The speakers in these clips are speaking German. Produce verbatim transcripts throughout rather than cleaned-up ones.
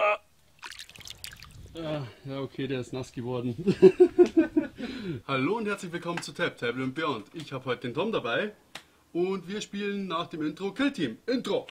Ah, ja, okay, der ist nass geworden. Hallo und herzlich willkommen zu Tab, Table und Beyond. Ich habe heute den Tom dabei und wir spielen nach dem Intro Kill Team. Intro!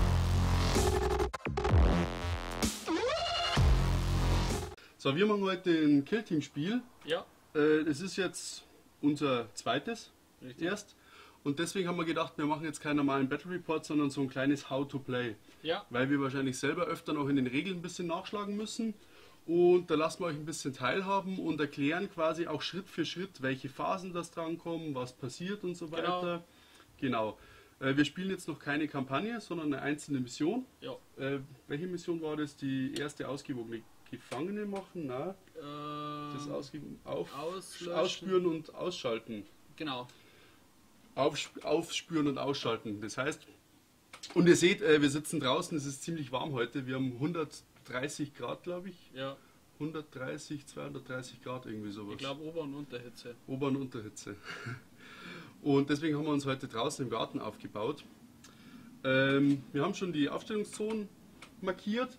So, wir machen heute ein Kill Team Spiel. Ja. Äh, es ist jetzt unser zweites Richtig. erst. Und deswegen haben wir gedacht, wir machen jetzt keinen normalen Battle Report, sondern so ein kleines How to Play. Ja. Weil wir wahrscheinlich selber öfter noch in den Regeln ein bisschen nachschlagen müssen. Und da lassen wir euch ein bisschen teilhaben und erklären quasi auch Schritt für Schritt, welche Phasen das drankommen, was passiert und so weiter. Genau. Genau. Äh, wir spielen jetzt noch keine Kampagne, sondern eine einzelne Mission. Ja. Äh, welche Mission war das? Die erste ausgewogene Gefangene machen? Na, Ähm, das Ausge auf, auslöschen. Ausspüren und ausschalten. Genau. Aufsp aufspüren und ausschalten. Das heißt, und ihr seht, äh, wir sitzen draußen, es ist ziemlich warm heute. Wir haben hundertdreißig Grad, glaube ich. Ja. hundertdreißig, zweihundertdreißig Grad, irgendwie sowas. Ich glaube Ober- und Unterhitze. Ober- und Unterhitze. Und deswegen haben wir uns heute draußen im Garten aufgebaut. Ähm, wir haben schon die Aufstellungszonen markiert.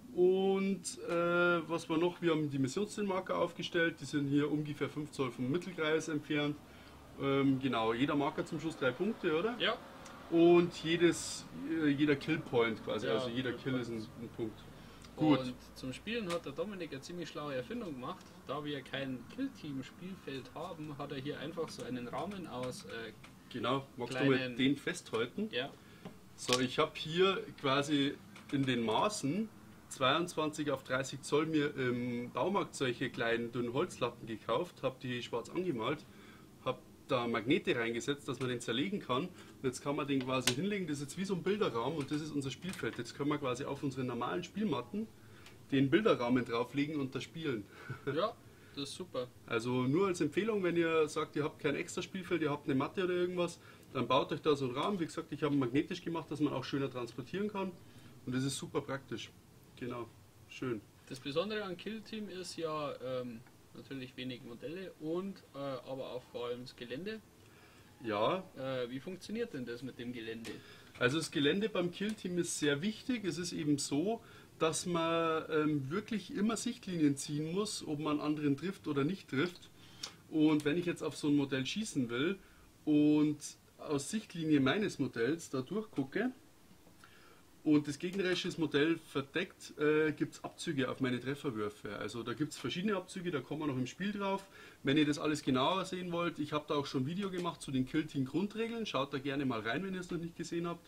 Und äh, was war noch? Wir haben die Missionszielmarker aufgestellt. Die sind hier ungefähr fünf Zoll vom Mittelkreis entfernt. Ähm, genau, jeder Marker zum Schluss drei Punkte, oder? Ja. Und jedes, jeder Killpoint quasi, Ja, also jeder Kill ist ein, ein Punkt. Gut. Und zum Spielen hat der Dominik eine ziemlich schlaue Erfindung gemacht. Da wir kein Kill-Team-Spielfeld haben, hat er hier einfach so einen Rahmen aus. Äh, Genau, magst kleinen, du mal den festhalten? ja. So, ich habe hier quasi in den Maßen zweiundzwanzig auf dreißig Zoll mir im Baumarkt solche kleinen dünnen Holzlatten gekauft, habe die schwarz angemalt, habe da Magnete reingesetzt, dass man den zerlegen kann. Und jetzt kann man den quasi hinlegen, das ist jetzt wie so ein Bilderrahmen und das ist unser Spielfeld. Jetzt können wir quasi auf unsere normalen Spielmatten den Bilderrahmen drauflegen und da spielen. Ja, das ist super. Also nur als Empfehlung, wenn ihr sagt, ihr habt kein extra Spielfeld, ihr habt eine Matte oder irgendwas, dann baut euch da so einen Rahmen. Wie gesagt, ich habe ihn magnetisch gemacht, dass man auch schöner transportieren kann und das ist super praktisch. Genau, schön. Das Besondere an Kill-Team ist ja ähm, natürlich wenig Modelle und äh, aber auch vor allem das Gelände. Ja. Äh, wie funktioniert denn das mit dem Gelände? Also das Gelände beim Kill-Team ist sehr wichtig. Es ist eben so, dass man ähm, wirklich immer Sichtlinien ziehen muss, ob man anderen trifft oder nicht trifft. Und wenn ich jetzt auf so ein Modell schießen will und aus Sichtlinie meines Modells da durchgucke und das gegnerische Modell verdeckt, äh, gibt es Abzüge auf meine Trefferwürfe. Also da gibt es verschiedene Abzüge, da kommen wir noch im Spiel drauf. Wenn ihr das alles genauer sehen wollt, ich habe da auch schon ein Video gemacht zu den Kill-Team-Grundregeln. Schaut da gerne mal rein, wenn ihr es noch nicht gesehen habt.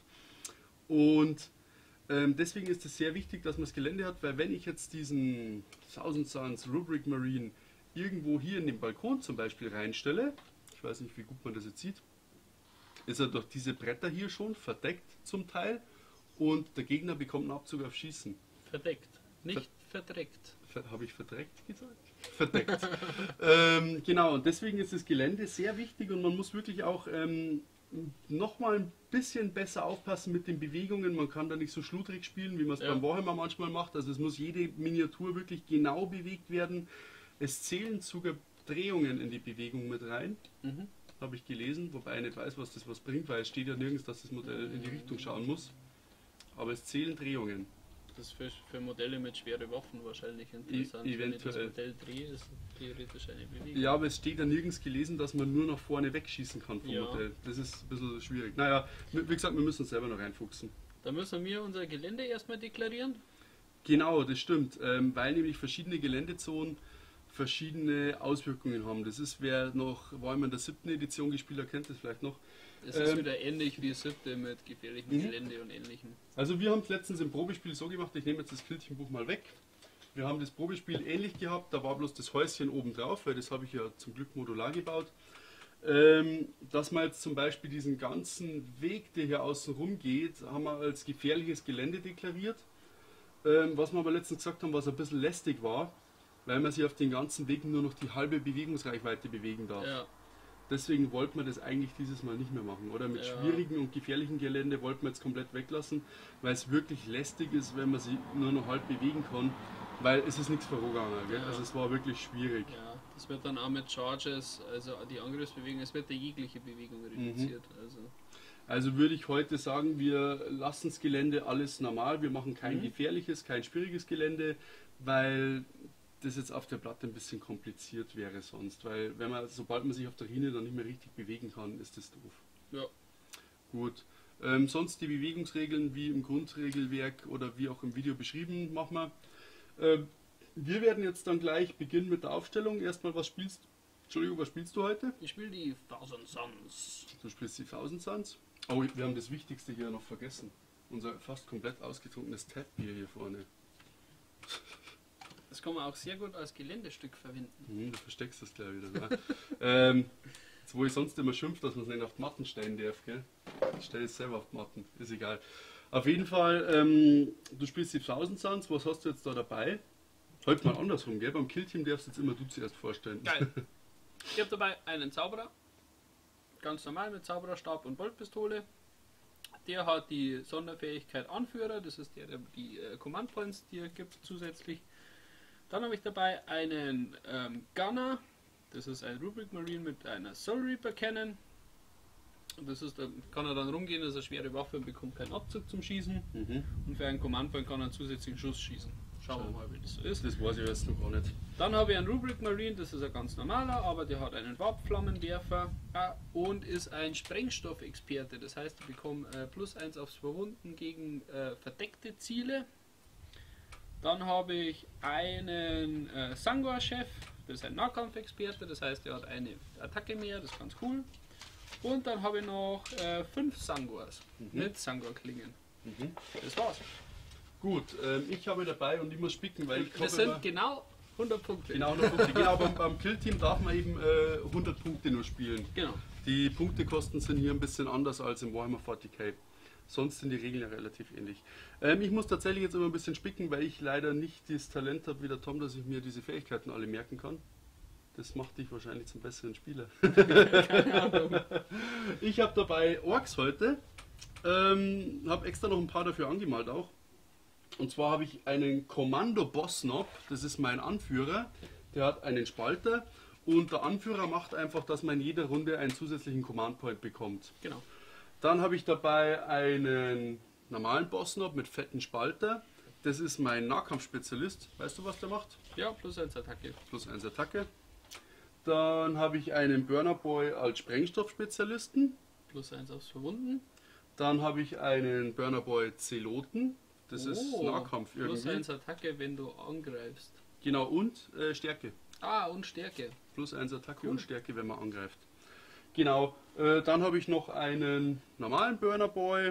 Und ähm, deswegen ist es sehr wichtig, dass man das Gelände hat, weil wenn ich jetzt diesen Thousand Suns Rubric Marine irgendwo hier in den Balkon zum Beispiel reinstelle, ich weiß nicht, wie gut man das jetzt sieht, ist er durch diese Bretter hier schon verdeckt zum Teil. Und der Gegner bekommt einen Abzug auf Schießen. Verdeckt, nicht Ver verdreckt. Ver Habe ich verdreckt gesagt? Verdeckt. ähm, genau, und deswegen ist das Gelände sehr wichtig und man muss wirklich auch ähm, nochmal ein bisschen besser aufpassen mit den Bewegungen. Man kann da nicht so schludrig spielen, wie man es Ja. beim Warhammer manchmal macht. Also es muss jede Miniatur wirklich genau bewegt werden. Es zählen sogar Drehungen in die Bewegung mit rein. Mhm. Habe ich gelesen, wobei ich nicht weiß, was das was bringt, weil es steht ja nirgends, dass das Modell in die Richtung schauen muss. Aber es zählen Drehungen. Das ist für, für Modelle mit schweren Waffen wahrscheinlich interessant. E Wenn ich das eventuell. Modell drehe, ist theoretisch eine Bewegung. Ja, aber es steht ja nirgends gelesen, dass man nur nach vorne wegschießen kann vom Ja. Modell. Das ist ein bisschen schwierig. Naja, wie gesagt, wir müssen uns selber noch reinfuchsen. Da müssen wir unser Gelände erstmal deklarieren. Genau, das stimmt. Ähm, weil nämlich verschiedene Geländezonen verschiedene Auswirkungen haben. Das ist, wer noch Warhammer in der siebten Edition gespielt hat, kennt das vielleicht noch. Es ist Ähm, wieder ähnlich wie siebte mit gefährlichem Mhm. Gelände und ähnlichem. Also wir haben es letztens im Probespiel so gemacht, ich nehme jetzt das Kill-Team-Buch mal weg. Wir haben das Probespiel ähnlich gehabt, da war bloß das Häuschen oben drauf, weil das habe ich ja zum Glück modular gebaut. Ähm, dass man jetzt zum Beispiel diesen ganzen Weg, der hier außen rum geht, haben wir als gefährliches Gelände deklariert. Ähm, was wir aber letztens gesagt haben, was ein bisschen lästig war, weil man sich auf den ganzen Weg nur noch die halbe Bewegungsreichweite bewegen darf. Ja, Deswegen wollten wir das eigentlich dieses Mal nicht mehr machen. Oder mit Ja. schwierigen und gefährlichen Gelände wollten wir jetzt komplett weglassen, weil es wirklich lästig ist, wenn man sich nur noch halb bewegen kann, weil es ist nichts vorgegangen. Gell? Ja. Also es war wirklich schwierig. ja, das wird dann auch mit Charges, also die Angriffsbewegung, es wird ja jegliche Bewegung reduziert. Also Also würde ich heute sagen, wir lassen das Gelände alles normal. Wir machen kein Mhm. gefährliches, kein schwieriges Gelände, weil das jetzt auf der Platte ein bisschen kompliziert wäre sonst. Weil wenn man, sobald man sich auf der Schiene dann nicht mehr richtig bewegen kann, ist das doof. Ja. Gut. Ähm, sonst die Bewegungsregeln wie im Grundregelwerk oder wie auch im Video beschrieben, machen wir. Ähm, wir werden jetzt dann gleich beginnen mit der Aufstellung. Erstmal, was spielst Entschuldigung, was spielst du heute? Ich spiele die Thousand Suns. Du spielst die Thousand Suns. Oh, wir haben das Wichtigste hier noch vergessen. Unser fast komplett ausgetrunkenes Tab-Bier hier vorne. Das kann man auch sehr gut als Geländestück verwenden. Hm, du versteckst das gleich wieder. Ne? ähm, jetzt, wo ich sonst immer schimpft, dass man es nicht auf die Matten stellen darf, gell? Ich stelle es selber auf die Matten, ist egal. Auf jeden Fall, ähm, du spielst die Thousand Suns, was hast du jetzt da dabei? Heute mal andersrum, gell? Beim Killteam darfst jetzt immer du zuerst vorstellen. Geil. Ich habe dabei einen Zauberer, ganz normal mit Zaubererstab und Boltpistole. Der hat die Sonderfähigkeit Anführer, das ist der, der die äh, Command Points dir gibt zusätzlich. Dann habe ich dabei einen ähm, Gunner, das ist ein Rubric Marine mit einer Soul Reaper Cannon. Das ist, da kann er dann rumgehen, das ist eine schwere Waffe und bekommt keinen Abzug zum Schießen. Mhm. Und für einen Command Point kann er einen zusätzlichen Schuss schießen. Schauen wir mal, wie das so ist. Das weiß ich jetzt noch gar nicht. Dann habe ich einen Rubric Marine, das ist ein ganz normaler, aber der hat einen Warpflammenwerfer äh, und ist ein Sprengstoffexperte. Das heißt, ich bekomme äh, plus eins aufs Verwunden gegen äh, verdeckte Ziele. Dann habe ich einen äh, Sangor-Chef, das ist ein Nahkampfexperte, das heißt, er hat eine Attacke mehr, das ist ganz cool. Und dann habe ich noch äh, fünf Sangors Mhm. mit Sangor-Klingen. Mhm. Das war's. Gut, ähm, ich habe dabei und ich muss spicken, weil ich Das habe sind immer- genau hundert Punkte. genau hundert Punkte. Genau, beim, beim Killteam darf man eben äh, hundert Punkte nur spielen. Genau. Die Punktekosten sind hier ein bisschen anders als im Warhammer forty K. Sonst sind die Regeln ja relativ ähnlich. Ähm, ich muss tatsächlich jetzt immer ein bisschen spicken, weil ich leider nicht das Talent habe wie der Tom, dass ich mir diese Fähigkeiten alle merken kann. Das macht dich wahrscheinlich zum besseren Spieler. Keine Ahnung. Ich habe dabei Orks heute. Ähm, habe extra noch ein paar dafür angemalt auch. Und zwar habe ich einen Kommando Bossnob, das ist mein Anführer. Der hat einen Spalter und der Anführer macht einfach, dass man in jeder Runde einen zusätzlichen Command Point bekommt. Genau. Dann habe ich dabei einen normalen Bossnob mit fetten Spalter. Das ist mein Nahkampfspezialist. Weißt du, was der macht? Ja, plus eins Attacke. Plus eins Attacke. Dann habe ich einen Burner Boy als Sprengstoffspezialisten. Plus eins aufs Verwunden. Dann habe ich einen Burner Boy Zeloten. Das ist Oh, Nahkampf Plus irgendwie. eins Attacke, wenn du angreifst. Genau, und äh, Stärke. Ah, und Stärke. Plus eins Attacke Cool. und Stärke, wenn man angreift. Genau, äh, dann habe ich noch einen normalen Burner Boy.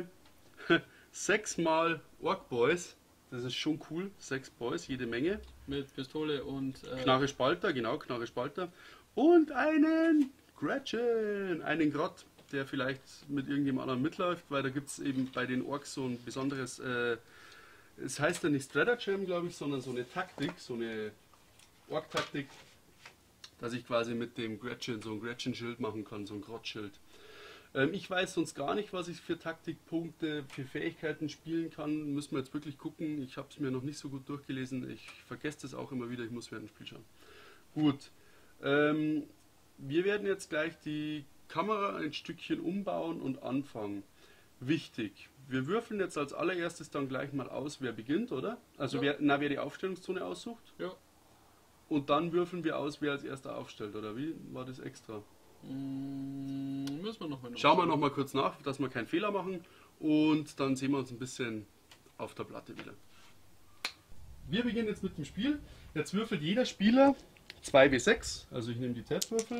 Sechsmal Orc Boys. Das ist schon cool. Sechs Boys, jede Menge. Mit Pistole und. Äh, Knarre Spalter, genau, Knarre Spalter. Und einen Gretchen, einen Grott, der vielleicht mit irgendjemand anderem mitläuft, weil da gibt es eben bei den Orks so ein besonderes, äh, es heißt ja nicht Stratagem, glaube ich, sondern so eine Taktik, so eine Ork-Taktik, dass ich quasi mit dem Gretchen so ein Gretchen-Schild machen kann, so ein Grott-Schild. Ähm, ich weiß sonst gar nicht, was ich für Taktikpunkte, für Fähigkeiten spielen kann. Müssen wir jetzt wirklich gucken. Ich habe es mir noch nicht so gut durchgelesen. Ich vergesse das auch immer wieder. Ich muss während dem Spiel schauen. Gut. Ähm, wir werden jetzt gleich die Kamera ein Stückchen umbauen und anfangen. Wichtig. Wir würfeln jetzt als allererstes dann gleich mal aus, wer beginnt, oder? Also Ja. wer, na, wer die Aufstellungszone aussucht. Ja. Und dann würfeln wir aus, wer als erster aufstellt, oder wie? War das extra? Mm, müssen wir noch mal Schauen wir noch mal kurz nach, dass wir keinen Fehler machen und dann sehen wir uns ein bisschen auf der Platte wieder. Wir beginnen jetzt mit dem Spiel. Jetzt würfelt jeder Spieler zwei W sechs, also ich nehme die Tab-Würfel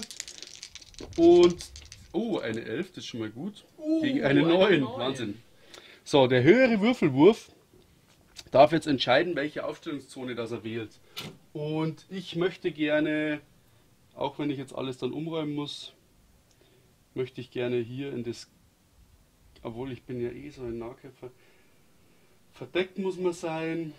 und oh, eine elf, das ist schon mal gut, Oh, gegen eine eine neun, neun. Wahnsinn. So, der höhere Würfelwurf darf jetzt entscheiden, welche Aufstellungszone das er wählt. Und ich möchte gerne, auch wenn ich jetzt alles dann umräumen muss, möchte ich gerne hier in das, obwohl ich bin ja eh so ein Nahkämpfer, verdeckt muss man sein.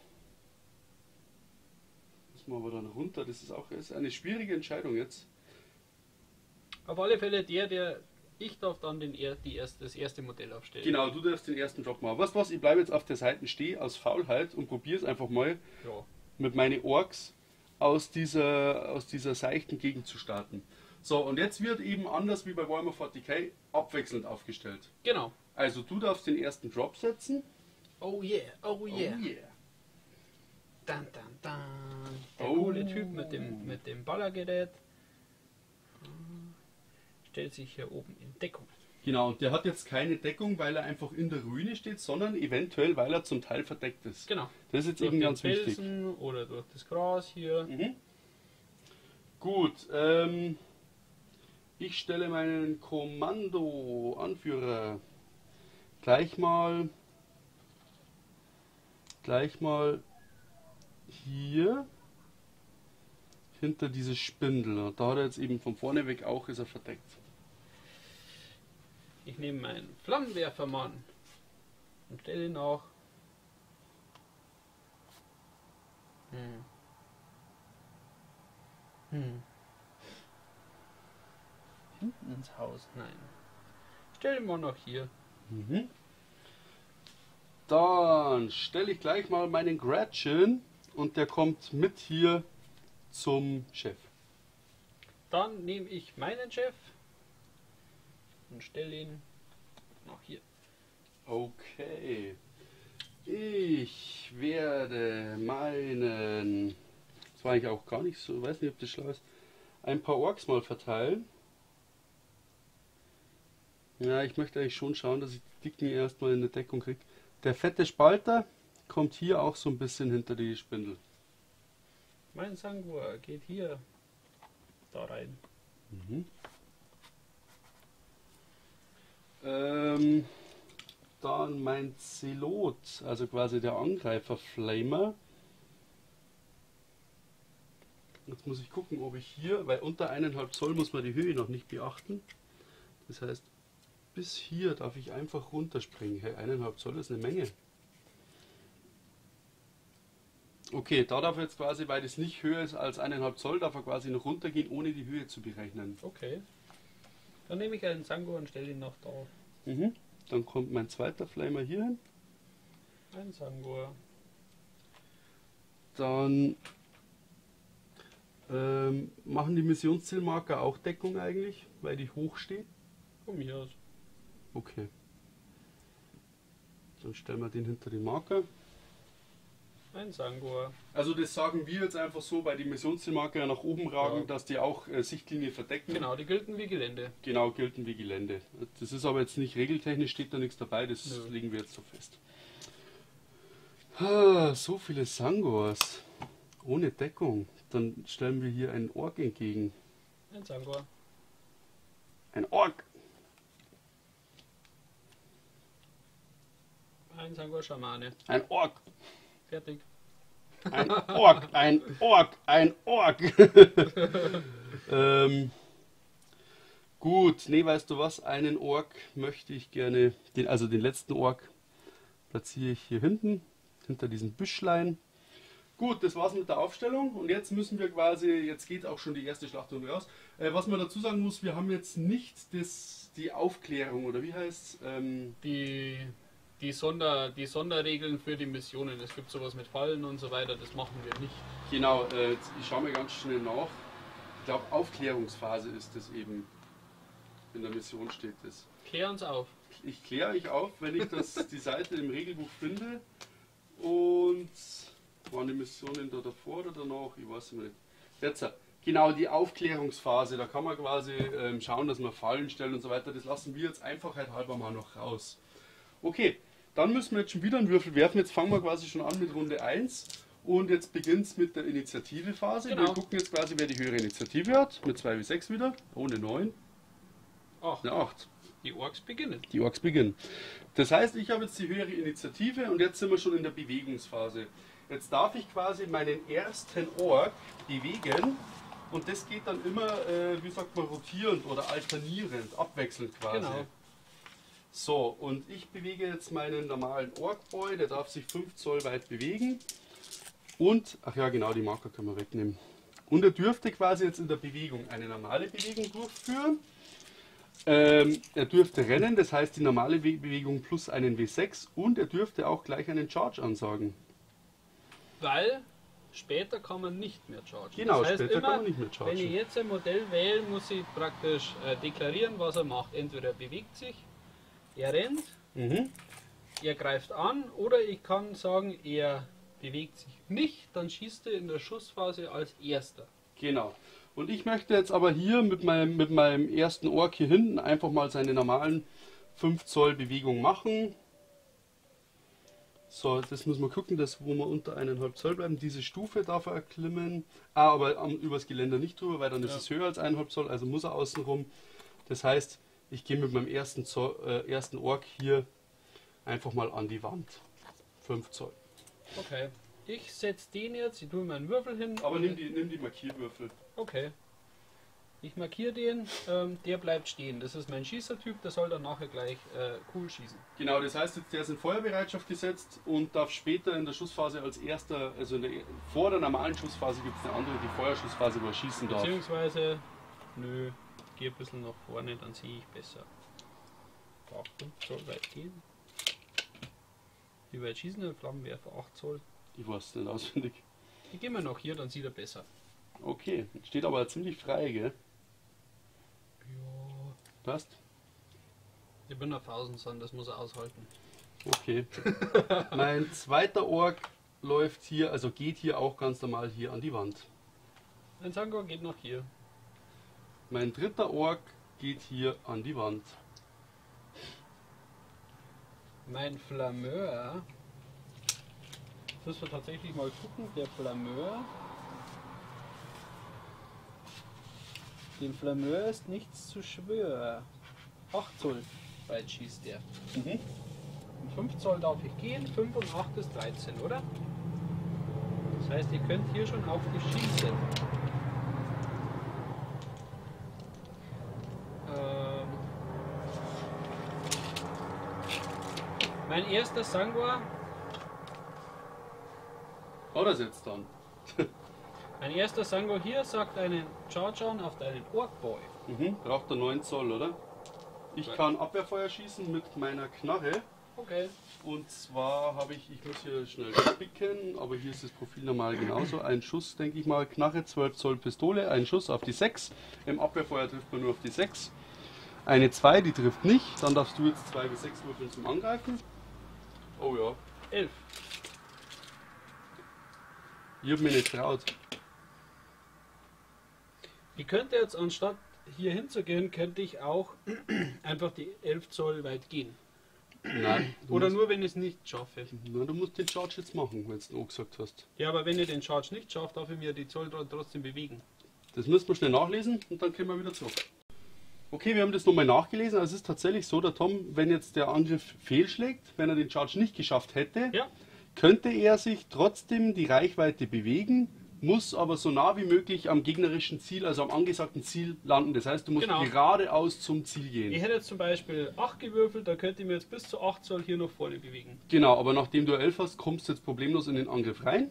Muss man aber dann runter, das ist auch ist eine schwierige Entscheidung jetzt. Auf alle Fälle der, der. Ich darf dann den, er- die erste, das erste Modell aufstellen. Genau, du darfst den ersten Job machen. Was, was, ich bleibe jetzt auf der Seite stehen aus Faulheit und probiere es einfach mal Ja. mit meinen Orks aus dieser, aus dieser seichten Gegend zu starten. So, und jetzt wird eben anders wie bei Warhammer forty K abwechselnd aufgestellt. Genau. Also du darfst den ersten Drop setzen. Oh yeah, oh yeah. Oh yeah. Dun, dun, dun. Der Oh. coole Typ mit dem, mit dem Ballergerät stellt sich hier oben in Deckung. Genau, und der hat jetzt keine Deckung, weil er einfach in der Ruine steht, sondern eventuell, weil er zum Teil verdeckt ist. Genau. Das ist jetzt Durch eben den ganz wichtig. Felsen oder durch das Gras hier. Mhm. Gut, ähm, ich stelle meinen Kommando-Anführer gleich mal, gleich mal hier hinter diese Spindel. Da hat er jetzt eben von vorne weg auch, ist er verdeckt. Ich nehme meinen Flammenwerfermann und stelle ihn auch hm. Hm. hinten ins Haus. Nein. Stell ihn mal noch hier. Mhm. Dann stelle ich gleich mal meinen Gretchen und der kommt mit hier zum Chef. Dann nehme ich meinen Chef und stelle ihn noch hier. Okay. Ich werde meinen, das war eigentlich auch gar nicht so, weiß nicht, ob das schlau ist, ein paar Orks mal verteilen. Ja, ich möchte eigentlich schon schauen, dass ich die Dicken erstmal in eine Deckung kriege. Der fette Spalter kommt hier auch so ein bisschen hinter die Spindel. Mein Sanguar geht hier da rein. Mhm. Ähm, dann mein Zelot, also quasi der Angreifer Flamer. Jetzt muss ich gucken, ob ich hier, weil unter eineinhalb Zoll muss man die Höhe noch nicht beachten. Das heißt, bis hier darf ich einfach runterspringen. Hey, eineinhalb Zoll ist eine Menge. Okay, da darf er jetzt quasi, weil das nicht höher ist als eineinhalb Zoll, darf er quasi noch runtergehen, ohne die Höhe zu berechnen. Okay. Dann nehme ich einen Sanguar und stelle ihn noch da. Mhm. Dann kommt mein zweiter Flamer hier hin. Ein Sanguar. Dann ähm, machen die Missionszielmarker auch Deckung eigentlich, weil die hoch stehen. Von mir aus. Okay. Dann stellen wir den hinter den Marker. Ein Sanguar. Also das sagen wir jetzt einfach so, weil die Missionszielmarker ja nach oben ragen, Ja. dass die auch äh, Sichtlinie verdecken. Genau, die gelten wie Gelände. Genau, gelten wie Gelände. Das ist aber jetzt nicht regeltechnisch, steht da nichts dabei, das Nö. legen wir jetzt so fest. Ah, so viele Sangors. Ohne Deckung. Dann stellen wir hier einen Ork entgegen. Ein Sanguar. Ein Ork! Ein Sanguar Schamane. Ein Ork! Fertig. Ein Ork! Ein Ork! Ein Ork! ähm, gut, nee, weißt du was? Einen Ork möchte ich gerne, den, also den letzten Ork, platziere ich hier hinten, hinter diesem Büschlein. Gut, das war's mit der Aufstellung und jetzt müssen wir quasi, jetzt geht auch schon die erste Schlachtung raus. Äh, was man dazu sagen muss, wir haben jetzt nicht das, die Aufklärung, oder wie heißt ähm, Die, die, Sonder, die Sonderregeln für die Missionen. Es gibt sowas mit Fallen und so weiter, das machen wir nicht. Genau, äh, ich schaue mir ganz schnell nach. Ich glaube, Aufklärungsphase ist das eben. In der Mission steht das. Klär uns auf. Ich kläre euch auf, wenn ich das, die Seite im Regelbuch finde. Und waren die Missionen da davor oder danach? Ich weiß nicht. Jetzt, genau, die Aufklärungsphase. Da kann man quasi ähm, schauen, dass man Fallen stellen und so weiter. Das lassen wir jetzt Einfachheit halber mal noch raus. Okay, dann müssen wir jetzt schon wieder einen Würfel werfen. Jetzt fangen wir quasi schon an mit Runde eins. Und jetzt beginnt es mit der Initiative-Phase. Genau. Wir gucken jetzt quasi, wer die höhere Initiative hat. Mit zwei wie sechs wieder. Ohne neun. Ach, Eine acht. die Orks beginnen. Die Orks beginnen. Das heißt, ich habe jetzt die höhere Initiative und jetzt sind wir schon in der Bewegungsphase. Jetzt darf ich quasi meinen ersten Ork bewegen und das geht dann immer, äh, wie sagt man, rotierend oder alternierend, abwechselnd quasi. Genau. So, und ich bewege jetzt meinen normalen Orkboy, der darf sich fünf Zoll weit bewegen. Und, ach ja genau, die Marker können wir wegnehmen. Und er dürfte quasi jetzt in der Bewegung eine normale Bewegung durchführen. Ähm, er dürfte rennen, das heißt die normale Be- Bewegung plus einen W sechs und er dürfte auch gleich einen Charge ansagen. Weil später kann man nicht mehr chargen. Genau, das heißt später immer, kann man nicht mehr chargen. wenn ich jetzt ein Modell wähle, muss ich praktisch äh, deklarieren, was er macht. Entweder er bewegt sich, er rennt, Mhm. er greift an, oder ich kann sagen, er bewegt sich nicht, dann schießt er in der Schussphase als erster. Genau. Und ich möchte jetzt aber hier mit meinem, mit meinem ersten Ork hier hinten einfach mal seine normalen fünf Zoll Bewegung machen. So, das muss man gucken, dass wo wir unter eineinhalb Zoll bleiben. Diese Stufe darf er erklimmen. Ah, aber am, übers Geländer nicht drüber, weil dann ist Ja. es höher als eineinhalb Zoll, also muss er außen rum. Das heißt, ich gehe mit meinem ersten, Zoll, äh, ersten Ork hier einfach mal an die Wand. fünf Zoll. Okay. Ich setze den jetzt, ich tue meinen Würfel hin. Aber nimm die, nimm die Markierwürfel. Okay. Ich markiere den, ähm, der bleibt stehen. Das ist mein Schießertyp, der soll dann nachher gleich äh, cool schießen. Genau, das heißt jetzt, der ist in Feuerbereitschaft gesetzt und darf später in der Schussphase als erster, also in der, vor der normalen Schussphase gibt es eine andere, die Feuerschussphase, wo er schießen darf. Beziehungsweise, nö, ich gehe ein bisschen nach vorne, dann sehe ich besser. acht Zoll weit gehen. Wie weit schießen ein Flammenwerfer? acht Zoll. Ich weiß nicht auswendig. Ich gehe mal nach hier, dann sieht er besser. Okay, steht aber ziemlich frei, gell? Ja. Passt? Ich bin auf Tausendson, das muss er aushalten. Okay. Mein zweiter Ork läuft hier, also geht hier auch ganz normal hier an die Wand. Ein Sangor geht nach hier. Mein dritter Ork geht hier an die Wand. Mein Flameur. Das müssen wir tatsächlich mal gucken. Der Flameur. Dem Flameur ist nichts zu schwör. acht Zoll weit schießt der. Mhm. Und fünf Zoll darf ich gehen, fünf und acht ist dreizehn, oder? Das heißt, ihr könnt hier schon auf die schießen. Ähm mein erster Sangor, Hat er jetzt dann? mein erster Sangor hier sagt einen Charge an auf deinen Orkboy. Mhm. Braucht er neun Zoll, oder? Ich Ja. kann Abwehrfeuer schießen mit meiner Knarre. Okay. Und zwar habe ich, ich muss hier schnell spicken, aber hier ist das Profil normal genauso. Ein Schuss, denke ich mal, Knarre, zwölf Zoll Pistole, ein Schuss auf die sechs. Im Abwehrfeuer trifft man nur auf die sechs. Eine zwei, die trifft nicht. Dann darfst du jetzt zwei bis sechs würfeln zum Angreifen. Oh ja, elf. ich habe mir nicht traut. Ich könnte jetzt anstatt hier hinzugehen, könnte ich auch einfach die elf Zoll weit gehen. Nein. Du Oder musst, nur wenn ich es nicht schaffe. na, du musst den Charge jetzt machen, wenn du den auch gesagt hast. Ja, aber wenn ich den Charge nicht schaffe, darf ich mir die Zoll dort trotzdem bewegen. Das müssen wir schnell nachlesen und dann können wir wieder zurück. Okay, wir haben das nochmal nachgelesen. Also es ist tatsächlich so, der Tom, wenn jetzt der Angriff fehlschlägt, wenn er den Charge nicht geschafft hätte, Ja. könnte er sich trotzdem die Reichweite bewegen, muss aber so nah wie möglich am gegnerischen Ziel, also am angesagten Ziel landen. Das heißt, du musst Genau. geradeaus zum Ziel Ich gehen. hätte jetzt zum Beispiel acht gewürfelt, da könnte ich mir jetzt bis zu acht Zoll hier nach vorne bewegen. Genau, aber nachdem du elf hast, kommst du jetzt problemlos in den Angriff rein.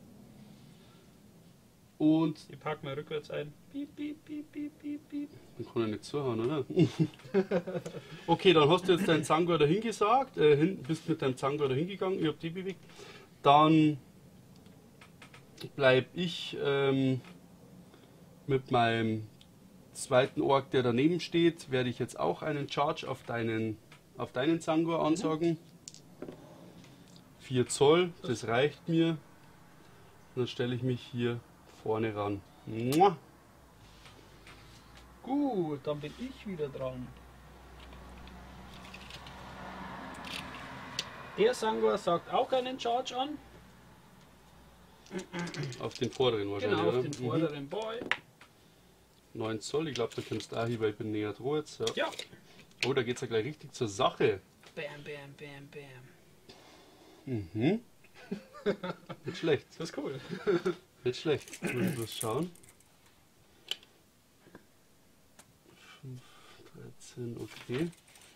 Und Ich packe mal rückwärts ein. Piep, piep, piep, piep, piep, piep. dann kann er nicht zuhauen, oder? Okay, dann hast du jetzt deinen Zangor dahin gesagt, äh, hin, bist mit deinem Zangor dahin gegangen, ich habe die bewegt. Dann bleib ich ähm, mit meinem zweiten Ork, der daneben steht, werde ich jetzt auch einen Charge auf deinen, auf deinen Zangor ansagen. vier Zoll, das reicht mir. Und dann stelle ich mich hier vorne ran. Mua. Gut, dann bin ich wieder dran. Der Sangor sagt auch einen Charge an. Auf den vorderen wahrscheinlich, Genau, auf oder? den vorderen Boy. Mhm. neun Zoll, ich glaube, da kommst du auch hier, weil ich bin näher dran jetzt. Ja. Ja. Oh, da geht es ja gleich richtig zur Sache. Bam, bam, bam, bam. Mhm. Nicht schlecht, Das ist cool. nicht schlecht. Muss ich bloß schauen. fünf, dreizehn, okay.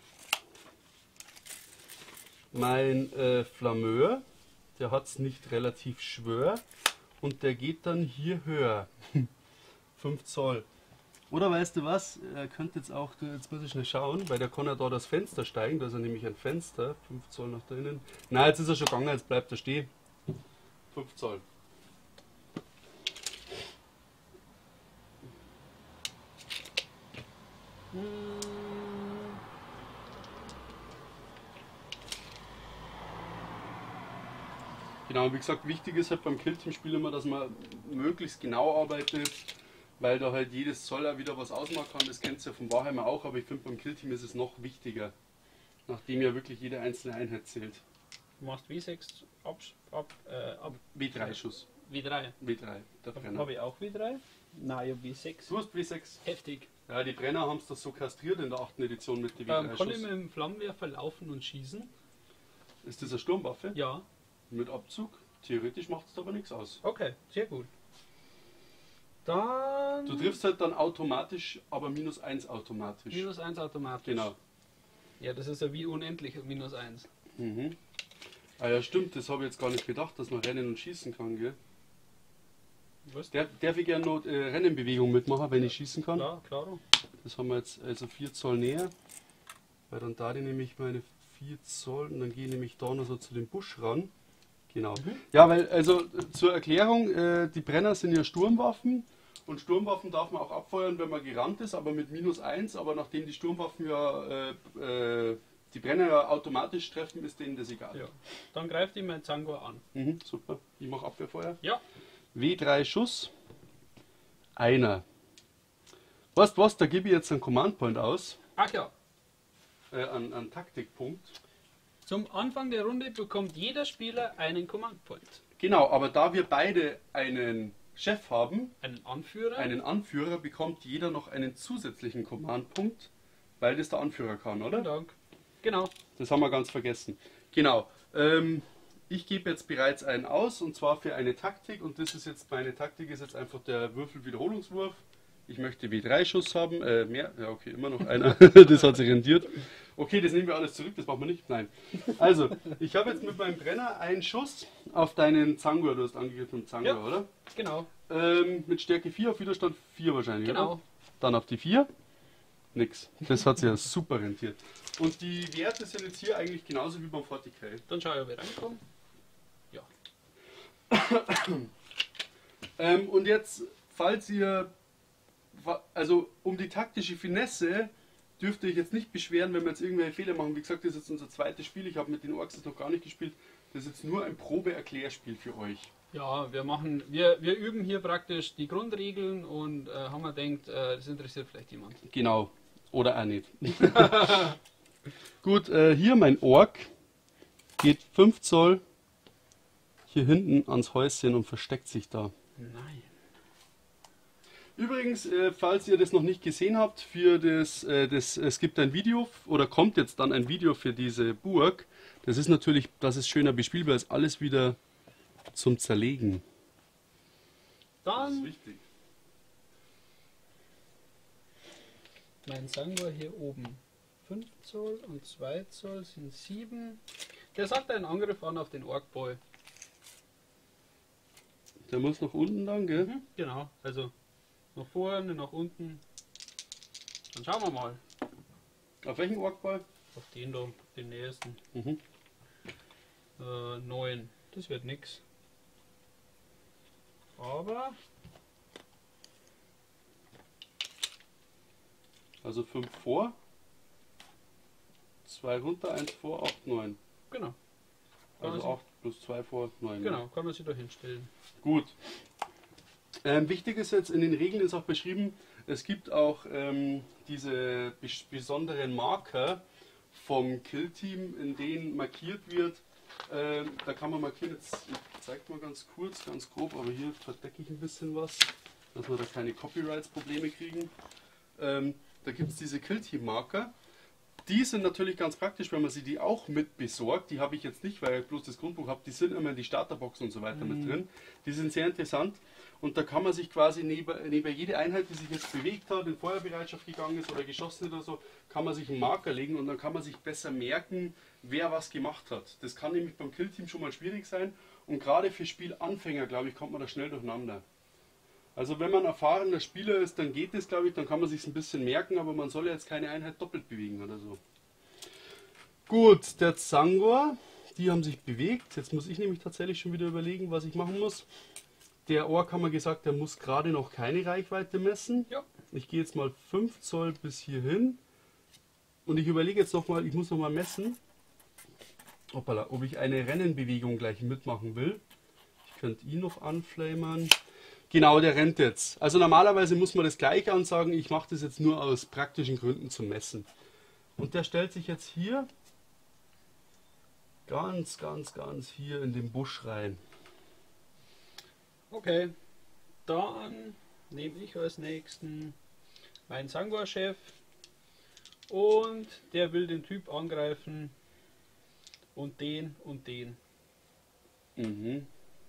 Mein äh, Flameur, der hat es nicht relativ schwer und der geht dann hier höher. fünf Zoll. Oder weißt du was, er könnte jetzt auch, jetzt muss ich schnell schauen, weil der kann ja da das Fenster steigen, da ist ja nämlich ein Fenster, fünf Zoll nach drinnen. Nein, jetzt ist er schon gegangen, jetzt bleibt er stehen. fünf Zoll. Genau, wie gesagt, wichtig ist halt beim Killteam-Spiel immer, dass man möglichst genau arbeitet, weil da halt jedes Zoll auch wieder was ausmachen kann. Das kennt ihr ja vom Warhammer auch, aber ich finde beim Killteam ist es noch wichtiger, nachdem ja wirklich jede einzelne Einheit zählt. Du machst W sechs ab, ab, äh, ab W drei Schuss. W drei. W drei, der Brenner. Habe ich auch W drei? Nein, ich habe W sechs. Du hast W sechs. Heftig. Ja, die Brenner haben es das so kastriert in der achten Edition mit dem W Ähm, drei kann ich Schuss. mit dem Flammenwerfer laufen und schießen? Ist das eine Sturmwaffe? Ja. Mit Abzug? Theoretisch macht es aber nichts aus. Okay, sehr gut. Dann. Du triffst halt dann automatisch, aber minus eins automatisch. Minus eins automatisch. Genau. Ja, das ist ja wie unendlich minus eins. Mhm. Ah ja, stimmt, das habe ich jetzt gar nicht gedacht, dass man rennen und schießen kann, gell? Was? Der, darf ich gerne noch äh, Rennenbewegung mitmachen, wenn ich schießen kann? Klar, klar. Das haben wir jetzt also vier Zoll näher. Weil dann da die nämlich meine vier Zoll und dann gehe ich nämlich da noch so zu dem Busch ran. Genau. Mhm. Ja, weil, also äh, zur Erklärung, äh, die Brenner sind ja Sturmwaffen und Sturmwaffen darf man auch abfeuern, wenn man gerannt ist, aber mit minus eins, aber nachdem die Sturmwaffen ja äh, äh, die Brenner ja automatisch treffen, ist denen das egal. Ja. Dann greift ihm mein Zangor an. Mhm, super. Ich mache Abwehrfeuer. Ja. W drei Schuss. Einer. Weißt du was, da gebe ich jetzt einen Command Point aus. Ach ja. Äh, einen, einen Taktikpunkt. Zum Anfang der Runde bekommt jeder Spieler einen Command Point. Genau, aber da wir beide einen Chef haben, Einen Anführer. einen Anführer, bekommt jeder noch einen zusätzlichen Command-Punkt, weil das der Anführer kann, oder? Vielen Dank. Genau. Das haben wir ganz vergessen. Genau. Ähm, ich gebe jetzt bereits einen aus und zwar für eine Taktik und das ist jetzt, meine Taktik ist jetzt einfach der Würfelwiederholungswurf. Ich möchte W drei Schuss haben, äh, mehr, ja okay, immer noch einer, das hat sich rendiert. Okay, das nehmen wir alles zurück, das machen wir nicht, nein. Also, ich habe jetzt mit meinem Brenner einen Schuss auf deinen Zangor, du hast angegriffen mit Zangor, Ja. oder? Genau. Ähm, mit Stärke vier auf Widerstand vier wahrscheinlich, Genau. oder? Dann auf die vier. Nix. Das hat sich ja super rentiert. Und die Werte sind jetzt hier eigentlich genauso wie beim vierzig K. Dann schau ich, ob ich reinkomme. Ja. Ähm, und jetzt, falls ihr, also um die taktische Finesse, dürft ihr euch jetzt nicht beschweren, wenn wir jetzt irgendwelche Fehler machen. Wie gesagt, das ist jetzt unser zweites Spiel. Ich habe mit den Orks das noch gar nicht gespielt. Das ist jetzt nur ein Probe-Erklärspiel für euch. Ja, wir machen, wir, wir üben hier praktisch die Grundregeln und äh, haben wir denkt, äh, das interessiert vielleicht jemand. Genau. Oder auch nicht. Gut, äh, hier mein Ork geht fünf Zoll hier hinten ans Häuschen und versteckt sich da. Nein. Übrigens, äh, falls ihr das noch nicht gesehen habt, für das, äh, das, es gibt ein Video oder kommt jetzt dann ein Video für diese Burg. Das ist natürlich, das ist schöner bespielbar, ist alles wieder zum Zerlegen. Dann wichtig. mein Sangor hier oben. fünf Zoll und zwei Zoll sind sieben. Der sagt einen Angriff an auf den Orkboy. Der muss nach unten dann, gell? Mhm, genau, also nach vorne, nach unten. Dann schauen wir mal. Auf welchen Orkball? Auf den da, den nächsten. Mhm. Äh, neun. Das wird nix. Aber Also fünf vor, zwei runter, eins vor, acht, neun. genau. Also Also- acht plus zwei vor, neun. Genau, kann man sich da hinstellen. Gut. Ähm, wichtig ist jetzt, in den Regeln ist auch beschrieben, es gibt auch ähm, diese bes besonderen Marker vom Killteam, in denen markiert wird. Ähm, da kann man markieren, jetzt ich zeig mal ganz kurz, ganz grob, aber hier verdecke ich ein bisschen was, dass wir da keine Copyrights-Probleme kriegen. Ähm, da gibt es diese Killteam-Marker. Die sind natürlich ganz praktisch, wenn man sie die auch mit besorgt. Die habe ich jetzt nicht, weil ich bloß das Grundbuch habe. Die sind immer in die Starterboxen und so weiter Mhm. mit drin. Die sind sehr interessant. Und da kann man sich quasi neben, neben jede Einheit, die sich jetzt bewegt hat, in Feuerbereitschaft gegangen ist oder geschossen oder so, kann man sich einen Marker legen und dann kann man sich besser merken, wer was gemacht hat. Das kann nämlich beim Killteam schon mal schwierig sein. Und gerade für Spielanfänger, glaube ich, kommt man da schnell durcheinander. Also wenn man erfahrener Spieler ist, dann geht das, glaube ich, dann kann man sich ein bisschen merken, aber man soll ja jetzt keine Einheit doppelt bewegen oder so. Gut, der Zangor, die haben sich bewegt. Jetzt muss ich nämlich tatsächlich schon wieder überlegen, was ich machen muss. Der Ork haben wir gesagt, der muss gerade noch keine Reichweite messen. Ja. Ich gehe jetzt mal fünf Zoll bis hierhin. Und ich überlege jetzt noch mal, ich muss noch mal messen, hoppala, ob ich eine Rennenbewegung gleich mitmachen will. Ich könnte ihn noch anflamern. Genau, der rennt jetzt. Also normalerweise muss man das gleich ansagen. Ich mache das jetzt nur aus praktischen Gründen zum Messen. Und der stellt sich jetzt hier ganz, ganz, ganz hier in den Busch rein. Okay, dann nehme ich als nächsten meinen Sangwa-Chef und der will den Typ angreifen und den und den. Mhm.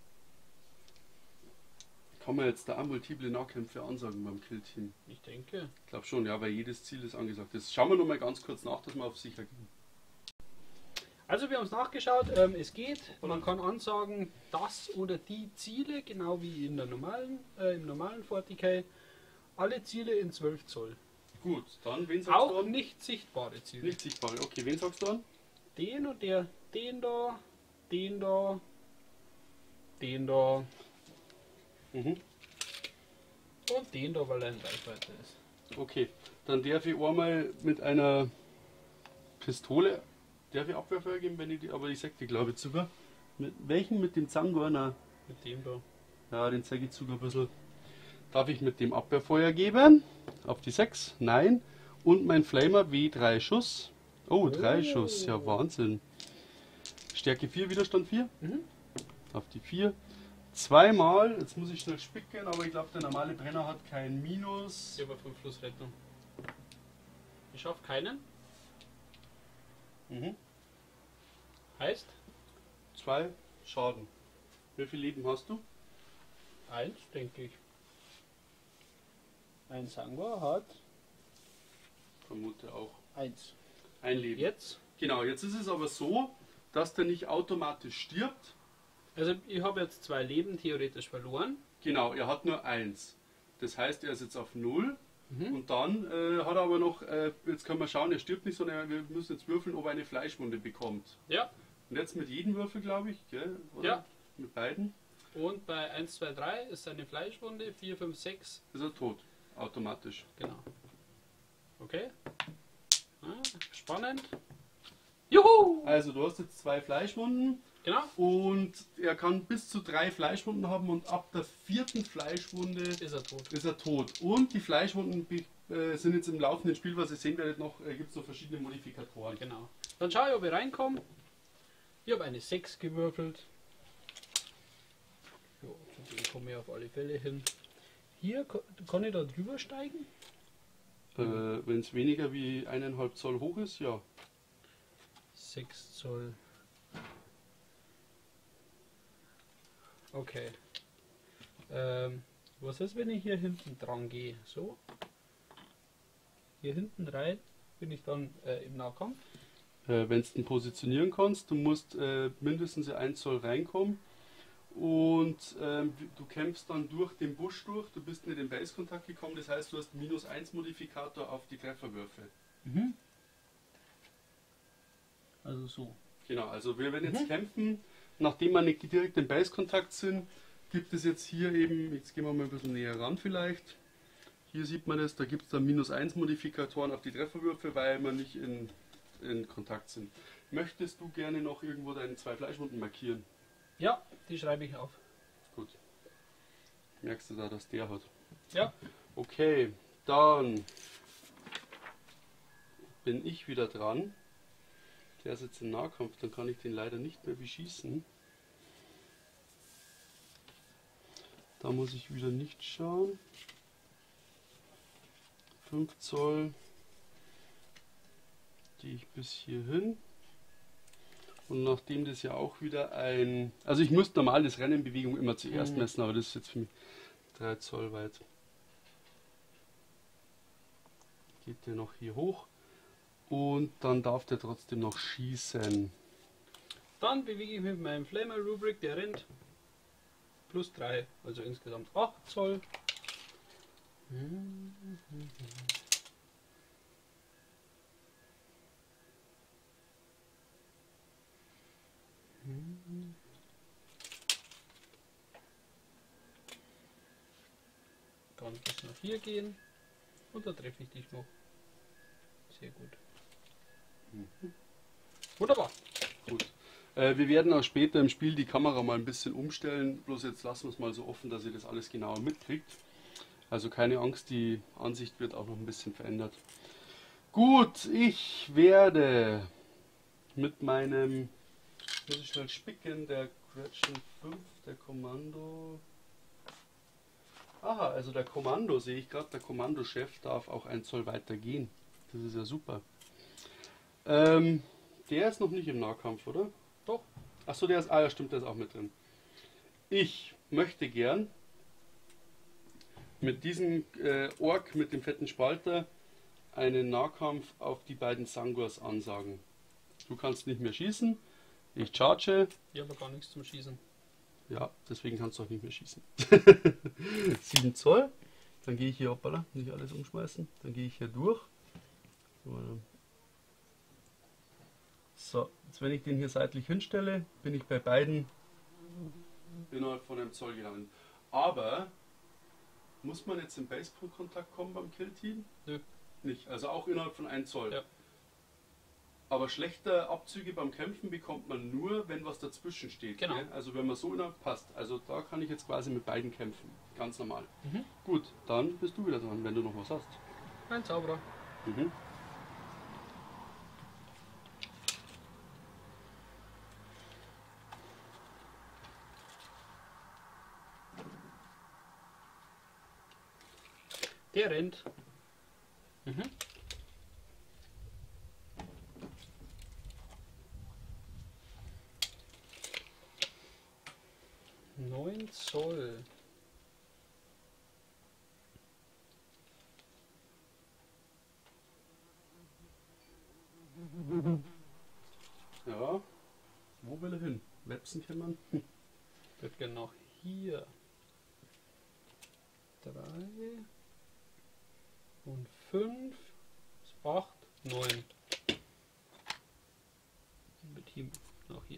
Kann man jetzt da auch multiple Nahkämpfe ansagen beim Killteam? Ich denke. Ich glaube schon, ja, weil jedes Ziel ist angesagt. Jetzt schauen wir noch mal ganz kurz nach, dass wir auf sicher gehen. Also wir haben es nachgeschaut, ähm, es geht, man kann ansagen, das oder die Ziele, genau wie in der normalen, äh, im normalen forty K, alle Ziele in zwölf Zoll. Gut, dann wen sagst du Auch an? nicht sichtbare Ziele. Nicht sichtbare. Okay, wen sagst du an? Den und der, den da, den da, den da Mhm. und den da, weil er in Reichweite ist. Okay, dann darf ich einmal mit einer Pistole, darf ich Abwehrfeuer geben, wenn ich die, aber ich sag die glaube ich sogar. Mit welchen? Mit dem Zangor? Nein. Mit dem da. Ja, den zeige ich sogar ein bisschen. Darf ich mit dem Abwehrfeuer geben? Auf die sechs? Nein. Und mein Flamer W drei Schuss. Oh, drei Oh. Schuss. Ja, Wahnsinn. Stärke vier, Widerstand vier. Mhm. Auf die vier. Zweimal. Jetzt muss ich schnell spicken, aber ich glaube, der normale Brenner hat kein Minus. Ich habe fünf Flussrettung. Ich schaffe keinen. Mhm. Heißt Zwei Schaden. Wie viel Leben hast du? eins, denke ich. Ein Sangwa hat Vermute auch. eins. Ein Leben. Jetzt? Genau, jetzt ist es aber so, dass der nicht automatisch stirbt. Also ich habe jetzt zwei Leben theoretisch verloren. Genau, er hat nur eins. Das heißt, er ist jetzt auf null. Mhm. Und dann äh, hat er aber noch, äh, jetzt können wir schauen, er stirbt nicht, sondern wir müssen jetzt würfeln, ob er eine Fleischwunde bekommt. Ja. Und jetzt mit jedem Würfel, glaube ich, gell? Oder? Ja. Mit beiden Und bei eins, zwei, drei ist eine Fleischwunde, vier, fünf, sechs. ist er tot. Automatisch. Genau. Okay. Ah, spannend. Juhu! Also du hast jetzt zwei Fleischwunden Genau. und er kann bis zu drei Fleischwunden haben und ab der vierten Fleischwunde Ist er tot. ist er tot. Und die Fleischwunden äh, sind jetzt im laufenden Spiel, was ihr sehen werdet, noch, äh, gibt es noch verschiedene Modifikatoren. Genau. Dann schaue ich, ob ich reinkomme. Ich habe eine sechs gewürfelt. Jo, zu dem komme ich auf alle Fälle hin. Hier ko- kann ich da drüber steigen? Äh, Wenn es weniger wie eineinhalb Zoll hoch ist, ja. sechs Zoll. Okay. Ähm, was ist, wenn ich hier hinten dran gehe? So. Hier hinten rein bin ich dann äh, im Nahkampf. Äh, Wenn du den positionieren kannst, du musst äh, mindestens ein Zoll reinkommen und ähm, du kämpfst dann durch den Busch durch, du bist nicht in Base-Kontakt gekommen, das heißt du hast minus eins Modifikator auf die Trefferwürfe. Mhm. Also so. Genau, also wir werden jetzt Mhm. kämpfen, nachdem wir nicht direkt im Base-Kontakt sind, gibt es jetzt hier eben, jetzt gehen wir mal ein bisschen näher ran vielleicht, hier sieht man es, da gibt es dann minus eins Modifikatoren auf die Trefferwürfe, weil wir nicht in, in Kontakt sind. Möchtest du gerne noch irgendwo deine zwei Fleischwunden markieren? Ja, die schreibe ich auf. Gut. Merkst du da, dass der hat? Ja. Okay, dann bin ich wieder dran. Der ist jetzt im Nahkampf, dann kann ich den leider nicht mehr beschießen. Da muss ich wieder nicht schauen. fünf Zoll gehe ich bis hier hin. Und nachdem das ja auch wieder ein... Also ich müsste normal das Rennenbewegung immer zuerst Mhm. messen, aber das ist jetzt für mich drei Zoll weit. Geht der noch hier hoch. Und dann darf der trotzdem noch schießen. Dann bewege ich mich mit meinem Flamer Rubric, der rennt. Plus drei, also insgesamt acht Zoll. Dann bis nach hier gehen. Und da treffe ich dich noch. Sehr gut. Mhm. Wunderbar. Gut. Äh, wir werden auch später im Spiel die Kamera mal ein bisschen umstellen. Bloß jetzt lassen wir es mal so offen, dass ihr das alles genauer mitkriegt. Also keine Angst, die Ansicht wird auch noch ein bisschen verändert. Gut, ich werde mit meinem, muss ich schnell spicken, der Gretchen fünf, der Kommando. Aha, also der Kommando sehe ich gerade, der Kommandochef darf auch ein Zoll weiter gehen. Das ist ja super. Ähm, der ist noch nicht im Nahkampf, oder? Doch. Achso, der ist, ah ja stimmt, der ist auch mit drin. Ich möchte gern mit diesem äh, Ork mit dem fetten Spalter einen Nahkampf auf die beiden Sangors ansagen. Du kannst nicht mehr schießen, ich charge. Ich habe gar nichts zum Schießen. Ja, deswegen kannst du auch nicht mehr schießen. sieben Zoll. Dann gehe ich hier, hoppala, nicht alles umschmeißen. Dann gehe ich hier durch. So, jetzt wenn ich den hier seitlich hinstelle, bin ich bei beiden innerhalb von einem Zoll gelandet. Aber muss man jetzt im Baseball-Kontakt kommen beim Kill-Team? Nö. Nicht, also auch innerhalb von einem Zoll. Ja. Aber schlechte Abzüge beim Kämpfen bekommt man nur, wenn was dazwischen steht. Genau. Gell? Also wenn man so innerhalb passt. Also da kann ich jetzt quasi mit beiden kämpfen. Ganz normal. Mhm. Gut, dann bist du wieder dran, wenn du noch was hast. Ein Zauberer. Mhm. Der rennt. Mhm. neun Zoll. Ja. Wo will er hin? Websen kann man? Wird gerne noch hier. drei und fünf, acht, neun. Mit hier noch hier.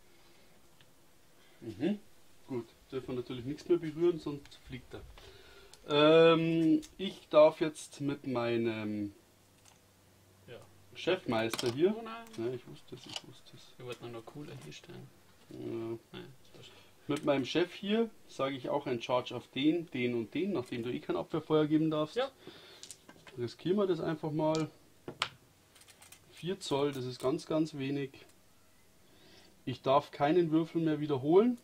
Mhm. Gut, dürfen wir natürlich nichts mehr berühren, sonst fliegt er. Ähm, ich darf jetzt mit meinem Ja. Chefmeister hier. Oh nein. Ja, ich wusste es, ich wusste es. Wir wollten noch cooler hier stellen. Ja. Nein, das war schon. Mit meinem Chef hier sage ich auch ein Charge auf den, den und den, nachdem du eh kein Abwehrfeuer geben darfst. Ja. Riskieren wir das einfach mal. vier Zoll, das ist ganz, ganz wenig. Ich darf keinen Würfel mehr wiederholen,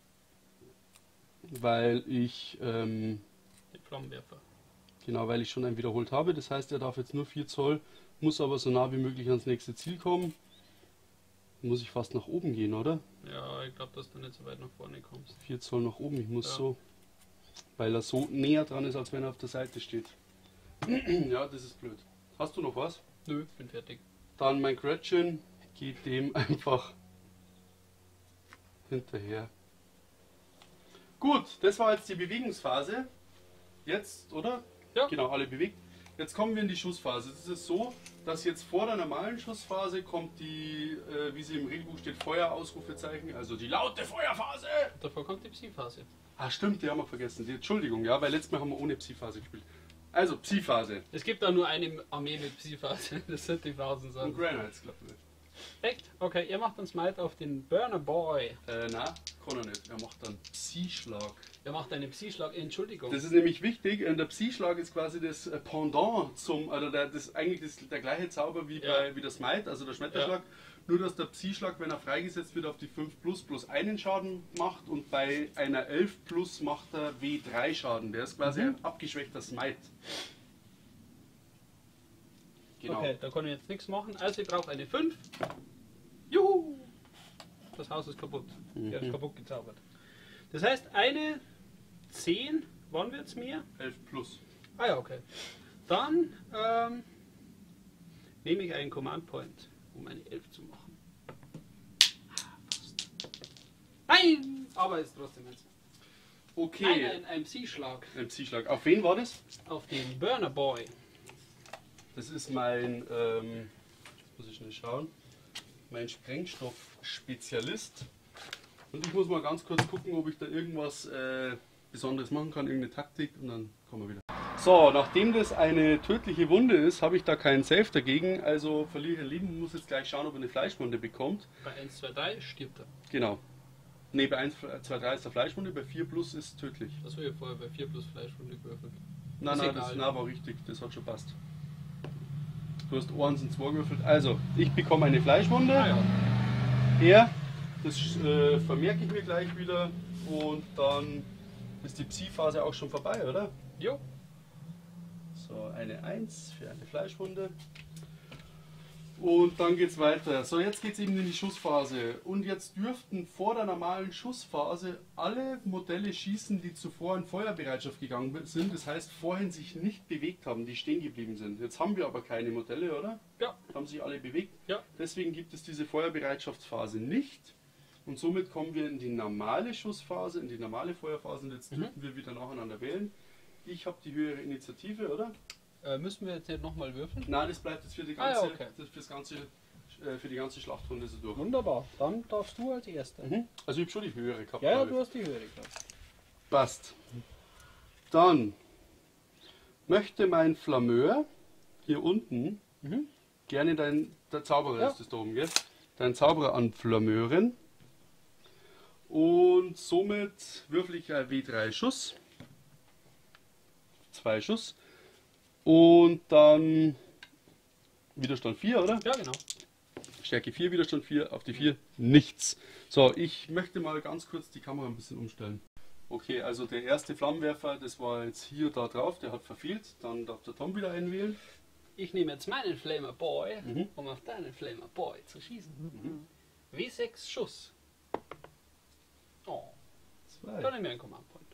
weil ich ähm, Den Flammenwerfer. genau, weil ich schon einen wiederholt habe. Das heißt, er darf jetzt nur vier Zoll, muss aber so nah wie möglich ans nächste Ziel kommen. Muss ich fast nach oben gehen, oder? Ja, ich glaube, dass du nicht so weit nach vorne kommst. vier Zoll nach oben, ich muss Ja. so, weil er so näher dran ist, als wenn er auf der Seite steht. Ja, das ist blöd. Hast du noch was? Nö, bin fertig. Dann mein Gretchen geht dem einfach hinterher. Gut, das war jetzt die Bewegungsphase. Jetzt, oder? Ja. Genau, alle bewegt. Jetzt kommen wir in die Schussphase. Es ist so, dass jetzt vor der normalen Schussphase kommt die, äh, wie sie im Regelbuch steht, Feuerausrufezeichen, also die laute Feuerphase. Davor kommt die Psi-Phase. Ah stimmt, die haben wir vergessen. Die, Entschuldigung, ja, weil letztes Mal haben wir ohne Psi-Phase gespielt. Also, Psi-Phase. Es gibt da nur eine Armee mit Psi-Phase. Das sind die Phrasen Und sagen. Granites, glaube ich. Echt? Okay, ihr macht dann Smite auf den Burner Boy. Äh, na, kann er nicht. Er macht dann Psi-Schlag. Er macht einen Psi-Schlag. Entschuldigung. Das ist nämlich wichtig. äh, Der Psi-Schlag ist quasi das äh, Pendant zum, also der, das eigentlich das, der gleiche Zauber wie, Ja. bei, wie der Smite, also der Schmetterschlag. Nur, dass der Psi-Schlag, wenn er freigesetzt wird, auf die fünf plus plus einen Schaden macht und bei einer elf plus macht er W drei Schaden. Der ist quasi Mhm. ein abgeschwächter Smite. Genau. Okay, da kann ich jetzt nichts machen. Also ich brauche eine fünf. Juhu! Das Haus ist kaputt. Mhm. Der ist kaputt gezaubert. Das heißt, eine zehn, wann wird es mir? elf plus. Ah ja, okay. Dann ähm, nehme ich einen Command Point, um eine elf zu machen. Ah, fast. Nein! Aber ist trotzdem eins. Okay. Nein, ein, ein Psi-Schlag Ein Psi-Schlag. Auf wen war das? auf den Burner Boy. Das ist mein, ähm, jetzt muss ich schnell schauen, mein Sprengstoff-Spezialist. Und ich muss mal ganz kurz gucken, ob ich da irgendwas äh, Besonderes machen kann, irgendeine Taktik und dann kommen wir wieder. So, nachdem das eine tödliche Wunde ist, habe ich da keinen Safe dagegen. Also verliere ich Leben, muss jetzt gleich schauen, ob er eine Fleischwunde bekommt. Bei eins, zwei, drei stirbt er. Genau. Ne, bei eins, zwei, drei ist der Fleischwunde, bei vier plus ist tödlich. Das war ja vorher bei vier plus Fleischwunde gewürfelt. Nein, Ist nein, egal. das nein, war richtig, das hat schon passt. Du hast eins und zwei gewürfelt. Also, ich bekomme eine Fleischwunde. Ah, ja. Er, das äh, vermerke ich mir gleich wieder. Und dann ist die Psi-Phase auch schon vorbei, oder? Jo. So, eine eins für eine Fleischwunde. Und dann geht es weiter. So, jetzt geht es eben in die Schussphase. Und jetzt dürften vor der normalen Schussphase alle Modelle schießen, die zuvor in Feuerbereitschaft gegangen sind. Das heißt, vorhin sich nicht bewegt haben, die stehen geblieben sind. Jetzt haben wir aber keine Modelle, oder? Ja. Haben sich alle bewegt. Ja. Deswegen gibt es diese Feuerbereitschaftsphase nicht. Und somit kommen wir in die normale Schussphase, in die normale Feuerphase. Und jetzt Mhm. dürfen wir wieder nacheinander wählen. Ich habe die höhere Initiative, oder? Äh, müssen wir jetzt nicht nochmal würfeln? Nein, das bleibt jetzt für die Ah, ganze, ja, okay. das fürs ganze, äh, für die ganze Schlachtrunde so durch. Wunderbar. Dann darfst du als Erster. Mhm. Also ich habe schon die höhere gehabt. Ja, ja, glaube du ich. hast die höhere gehabt. Passt. Dann möchte mein Flameur hier unten Mhm. gerne dein, der Zauberer Ja. ist das da oben, gell? Dein Zauberer anflameuren. Und somit würfel ich ein W drei Schuss. Zwei Schuss. Und dann Widerstand vier, oder? Ja, genau. Stärke vier, Widerstand vier, auf die vier, nichts. So, ich möchte mal ganz kurz die Kamera ein bisschen umstellen. Okay, also der erste Flammenwerfer, das war jetzt hier da drauf, der hat verfehlt. Dann darf der Tom wieder einwählen. Ich nehme jetzt meinen Flamer Boy, Mhm. um auf deinen Flamer Boy zu schießen. W sechs Schuss. Oh, Zwei. dann nehme ich einen Command Point.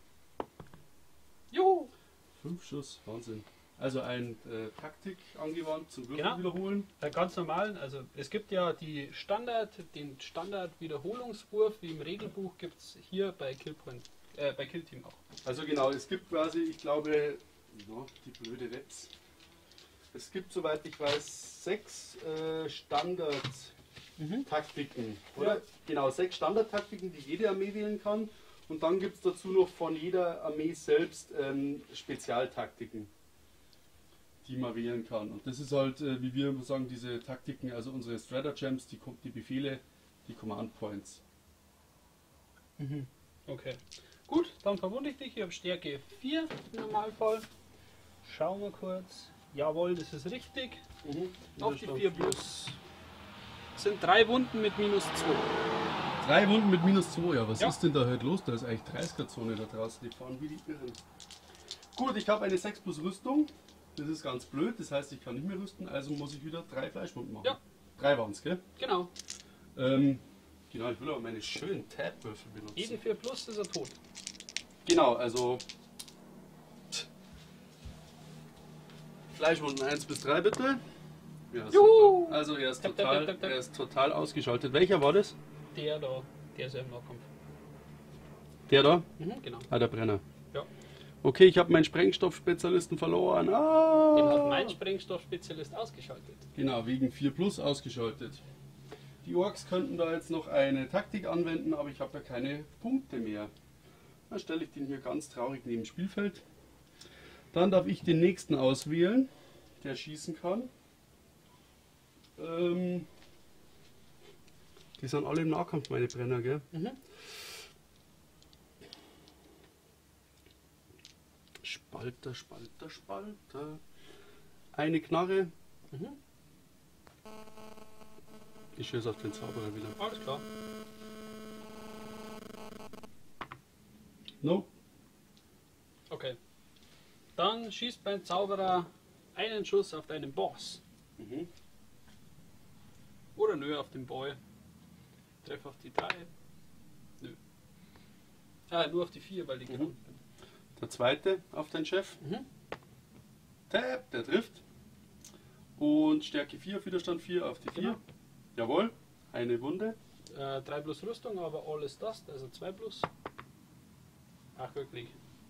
Juhu! Fünf Schuss, Wahnsinn. Also ein äh, Taktik angewandt zum Würfel Genau. wiederholen. Bei ganz normalen, also es gibt ja die Standard, den Standard-Wiederholungswurf, wie im Regelbuch gibt es hier bei Killpoint, äh, bei Killteam auch. Also genau, es gibt quasi, ich glaube, ja, die blöde Reps. Es gibt, soweit ich weiß, sechs äh, Standard-Taktiken. Oder? Ja. Genau, sechs Standard-Taktiken, die jede Armee wählen kann. Und dann gibt es dazu noch von jeder Armee selbst ähm, Spezialtaktiken, die man wählen kann. Und das ist halt, äh, wie wir sagen, diese Taktiken, also unsere Stratagems, die, die Befehle, die Command Points. Okay. Gut, dann verwunde ich dich. Ich habe Stärke vier im Normalfall. Schauen wir kurz. Jawohl, das ist richtig. Auf die vier plus. Sind drei Wunden mit minus zwei. Drei Wunden mit minus zwei, ja, was Ja. ist denn da heute los? Da ist eigentlich dreißiger-Zone da draußen, die fahren wie die Irren. Gut, ich habe eine sechs plus Rüstung, das ist ganz blöd, das heißt, ich kann nicht mehr rüsten, also muss ich wieder drei Fleischwunden machen. Ja. Drei waren es, gell? Genau. Ähm, genau, ich will aber meine schönen Tab-Würfel benutzen. Jeden vier plus ist er tot. Genau, also Fleischwunden eins bis drei bitte. Ja, Juhu! super. Also er ist, Tap, tap, total, tap, tap, tap. er ist total ausgeschaltet. Welcher war das? Der da, der ist ja im Nahkampf. Der da? Mhm, genau. Ah, der Brenner. Ja. Okay, ich habe meinen Sprengstoffspezialisten verloren. Ah! Den hat mein Sprengstoffspezialist ausgeschaltet. Genau, wegen vier plus ausgeschaltet. Die Orks könnten da jetzt noch eine Taktik anwenden, aber ich habe ja keine Punkte mehr. Dann stelle ich den hier ganz traurig neben Spielfeld. Dann darf ich den nächsten auswählen, der schießen kann. Ähm, die sind alle im Nahkampf, meine Brenner, gell? Mhm. Spalter, Spalter, Spalter. Eine Knarre. Mhm. Ich schieße auf den Zauberer wieder. Alles klar. No. Okay. Dann schießt mein Zauberer einen Schuss auf deinen Boss. Mhm. Oder nö, auf den Boy. Treff auf die drei. Nö. Ah, nur auf die vier, weil die Mhm. gerannt bin. Der zweite auf den Chef. Mhm. Tap, der trifft. Und Stärke vier, auf Widerstand vier auf die vier. Genau. Jawohl, eine Wunde. Äh, drei plus Rüstung, aber alles das, also zwei plus. Ach, wirklich.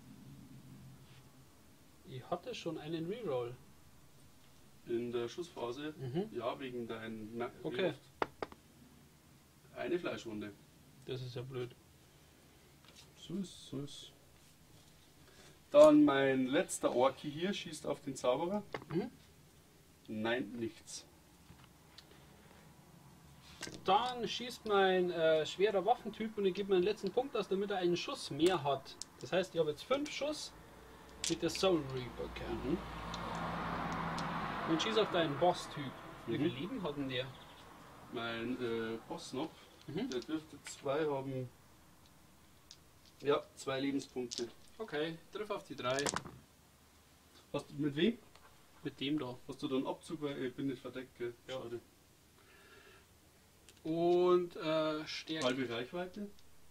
Ich hatte schon einen Reroll. In der Schussphase. Mhm. Ja, wegen deinem Na Okay. Luft. Eine Fleischwunde. Das ist ja blöd. So ist, so ist. Dann mein letzter Orki hier schießt auf den Zauberer. Mhm. Nein, nichts. Dann schießt mein äh, schwerer Waffentyp und ich gebe meinen letzten Punkt aus, damit er einen Schuss mehr hat. Das heißt, ich habe jetzt fünf Schuss mit der Soul Reaper Cannon. Mhm. Und schieß auf deinen Boss-Typ. Wie Mhm. viel Leben hat denn der? Mein äh, Boss noch, Mhm. der dürfte zwei haben. Ja, zwei Lebenspunkte. Okay, triff auf die drei. Hast du mit wem? Mit dem da. Hast du da einen Abzug? Weil ich bin nicht verdeckt, gell? Ja. Schade. Und äh, Stärke. Halbe Reichweite.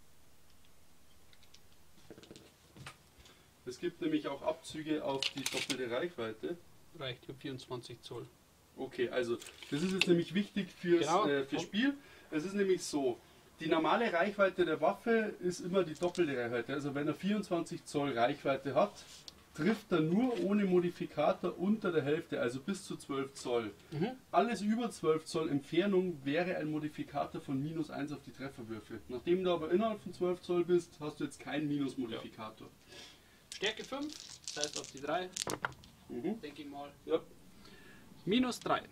Es gibt nämlich auch Abzüge auf die doppelte Reichweite. Reicht, ich habe vierundzwanzig Zoll. Okay, also das ist jetzt nämlich wichtig fürs, Genau. äh, fürs Spiel. Es ist nämlich so, die normale Reichweite der Waffe ist immer die doppelte Reichweite. Also wenn er vierundzwanzig Zoll Reichweite hat, trifft er nur ohne Modifikator unter der Hälfte, also bis zu zwölf Zoll. Mhm. Alles über zwölf Zoll Entfernung wäre ein Modifikator von minus eins auf die Trefferwürfe. Nachdem du aber innerhalb von zwölf Zoll bist, hast du jetzt keinen Minus-Modifikator. Stärke fünf, das heißt auf die drei, Mhm. denke ich mal. Ja. Minus drei.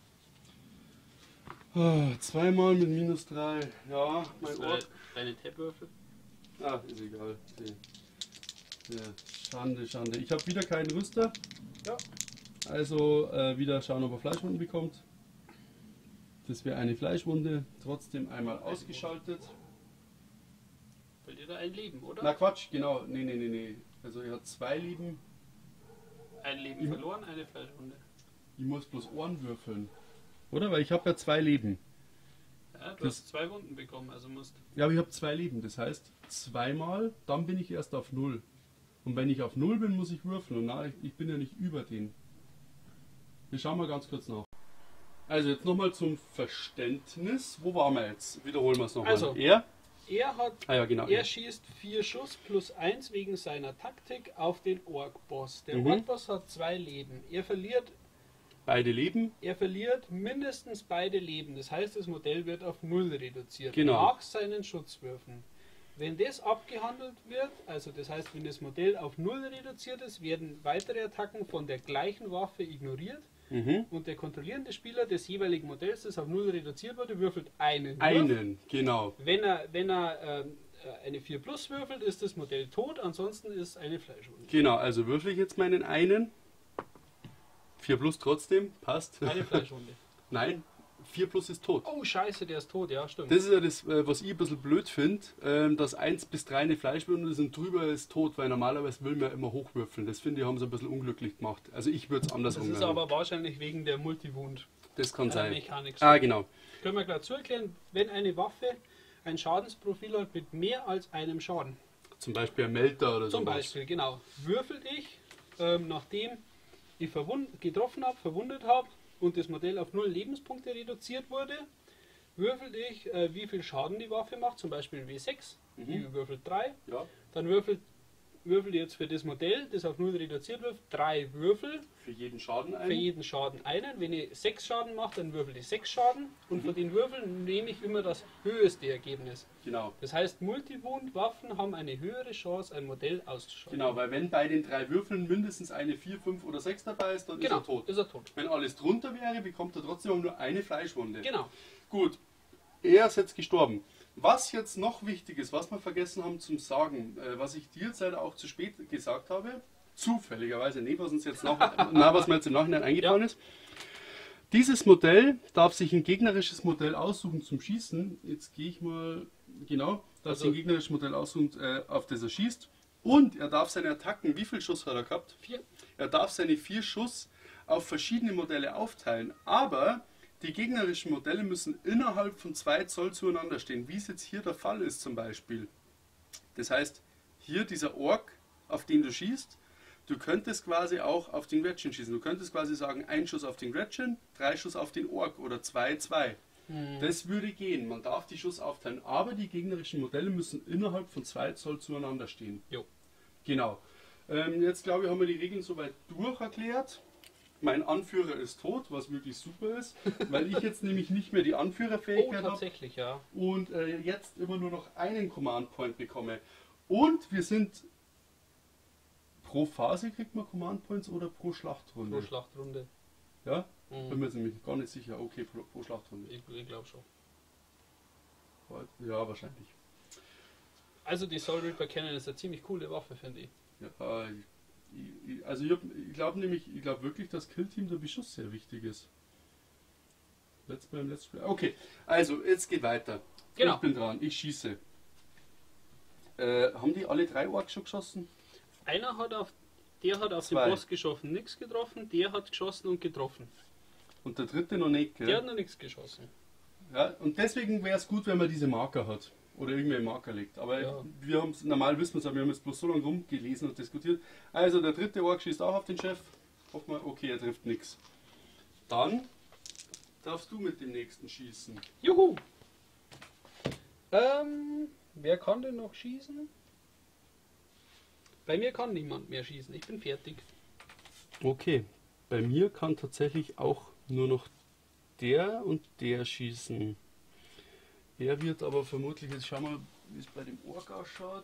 Ah, zweimal mit minus drei. Ja, mein Deine, Ort. deine Tab-Würfel. Ah, ist egal. Okay. Ja, Schande, Schande. Ich habe wieder keinen Rüster. Ja. Also äh, wieder schauen, ob er Fleischwunden bekommt. Das wäre eine Fleischwunde. Trotzdem einmal ausgeschaltet. Verliert er ein Leben, oder? Na Quatsch, genau. Nee, nee, nee, nee. Also er hat zwei Leben. Ein Leben Mhm. verloren, eine Fleischwunde. Ich muss bloß Ohren würfeln. Oder? Weil ich habe ja zwei Leben. Ja, du Das- hast zwei Wunden bekommen, also musst. Ja, aber ich habe zwei Leben. Das heißt, zweimal, dann bin ich erst auf null. Und wenn ich auf null bin, muss ich würfeln. Und na, ich, ich bin ja nicht über den. Wir schauen mal ganz kurz nach. Also jetzt nochmal zum Verständnis. Wo waren wir jetzt? Wiederholen wir es nochmal. Also. Er? Er hat. Ah ja, genau. Er schießt vier Schuss plus eins wegen seiner Taktik auf den Ork-Boss. Der Mhm. Ork-Boss hat zwei Leben. Er verliert, Beide Leben. er verliert mindestens beide Leben. Das heißt, das Modell wird auf null reduziert. Genau. Nach seinen Schutzwürfen. Wenn das abgehandelt wird, also das heißt, wenn das Modell auf null reduziert ist, werden weitere Attacken von der gleichen Waffe ignoriert Mhm. und der kontrollierende Spieler des jeweiligen Modells, das auf null reduziert wurde, würfelt einen. Wurf. Einen, genau. Wenn er, wenn er ähm, äh, eine vier plus würfelt, ist das Modell tot, ansonsten ist eine Fleischwunde. Genau, also würfel ich jetzt meinen einen. vier plus trotzdem, passt. Eine Fleischwunde. Nein, vier plus ist tot. Oh scheiße, der ist tot, ja stimmt. Das ist ja das, äh, was ich ein bisschen blöd finde, ähm, dass eins bis drei eine Fleischwunde sind, drüber ist tot, weil normalerweise will man ja immer hochwürfeln. Das finde ich, haben sie ein bisschen unglücklich gemacht. Also ich würde es anders Das ist umgehen. aber wahrscheinlich wegen der Multiwound Das kann äh, sein. Mechanik. Ah, genau. Können wir gleich zu erklären, wenn eine Waffe ein Schadensprofil hat mit mehr als einem Schaden. Zum Beispiel ein Melter oder so. Zum Beispiel, genau. Würfel ich, ähm, nachdem ich verwund getroffen habe, verwundet habe und das Modell auf null Lebenspunkte reduziert wurde, würfel ich, äh, wie viel Schaden die Waffe macht, zum Beispiel W sechs, Mhm. ich würfel drei, Ja, dann würfelt würfel jetzt für das Modell, das auf null reduziert wird, drei Würfel, für jeden Schaden für ein. jeden Schaden einen. Wenn ich sechs Schaden mache, dann würfel ich sechs Schaden und von den Würfeln nehme ich immer das höchste Ergebnis. Genau. Das heißt, Multiwound-Waffen haben eine höhere Chance, ein Modell auszuschalten. Genau, weil wenn bei den drei Würfeln mindestens eine vier, fünf oder sechs dabei ist, dann Genau, ist er tot. ist er tot. Wenn alles drunter wäre, bekommt er trotzdem auch nur eine Fleischwunde. Genau. Gut, er ist jetzt gestorben. Was jetzt noch wichtig ist, was wir vergessen haben zum Sagen, äh, was ich dir jetzt leider auch zu spät gesagt habe, zufälligerweise, nee, was uns jetzt nach, na, was mir jetzt im Nachhinein eingefallen Ja. ist. Dieses Modell darf sich ein gegnerisches Modell aussuchen zum Schießen. Jetzt gehe ich mal, genau, darf Also- sich ein gegnerisches Modell aussuchen, äh, auf das er schießt. Und er darf seine Attacken, wie viel Schuss hat er gehabt? Vier. Er darf seine vier Schuss auf verschiedene Modelle aufteilen, aber die gegnerischen Modelle müssen innerhalb von zwei Zoll zueinander stehen, wie es jetzt hier der Fall ist zum Beispiel. Das heißt, hier dieser Ork, auf den du schießt, du könntest quasi auch auf den Gretchen schießen. Du könntest quasi sagen, ein Schuss auf den Gretchen, drei Schuss auf den Ork oder zwei, zwei. Hm. Das würde gehen. Man darf die Schuss aufteilen, aber die gegnerischen Modelle müssen innerhalb von zwei Zoll zueinander stehen. Jo. Genau. Ähm, jetzt glaube ich, haben wir die Regeln soweit durcherklärt. Mein Anführer ist tot, was wirklich super ist, weil ich jetzt nämlich nicht mehr die Oh, Anführerfähigkeit habe tatsächlich, ja. und äh, jetzt immer nur noch einen Command Point bekomme. Und wir sind pro Phase kriegt man Command Points oder pro Schlachtrunde? Pro Schlachtrunde. Ja? Mhm. Bin mir jetzt nämlich gar nicht sicher. Okay, pro, pro Schlachtrunde. Ich, ich glaube schon. Ja, wahrscheinlich. Also die Soul Reaper Cannon ist eine ziemlich coole Waffe, finde ich. Ja, ich, ich, also ich, ich glaube nämlich, ich glaube wirklich, dass Killteam der Beschuss sehr wichtig ist. Let's beim Let's Play. Okay, also jetzt geht weiter. Genau. Ich bin dran, ich schieße. Äh, haben die alle drei Orks schon geschossen? Einer hat auf, der hat auf Zwei. den Boss geschossen, nichts getroffen, der hat geschossen und getroffen. Und der dritte noch nicht, gell? Der hat noch nichts geschossen. Ja, und deswegen wäre es gut, wenn man diese Marker hat. Oder irgendwelche Marker legt. Aber Ja. wir haben es, normal wissen wir es, aber wir haben es bloß so lange rumgelesen und diskutiert. Also der dritte Ork schießt auch auf den Chef. Hoffen wir, okay, er trifft nichts. Dann darfst du mit dem nächsten schießen. Juhu! Ähm, wer kann denn noch schießen? Bei mir kann niemand mehr schießen, ich bin fertig. Okay, bei mir kann tatsächlich auch nur noch der und der schießen. Er wird aber vermutlich, jetzt schauen wir, wie es bei dem Ork ausschaut.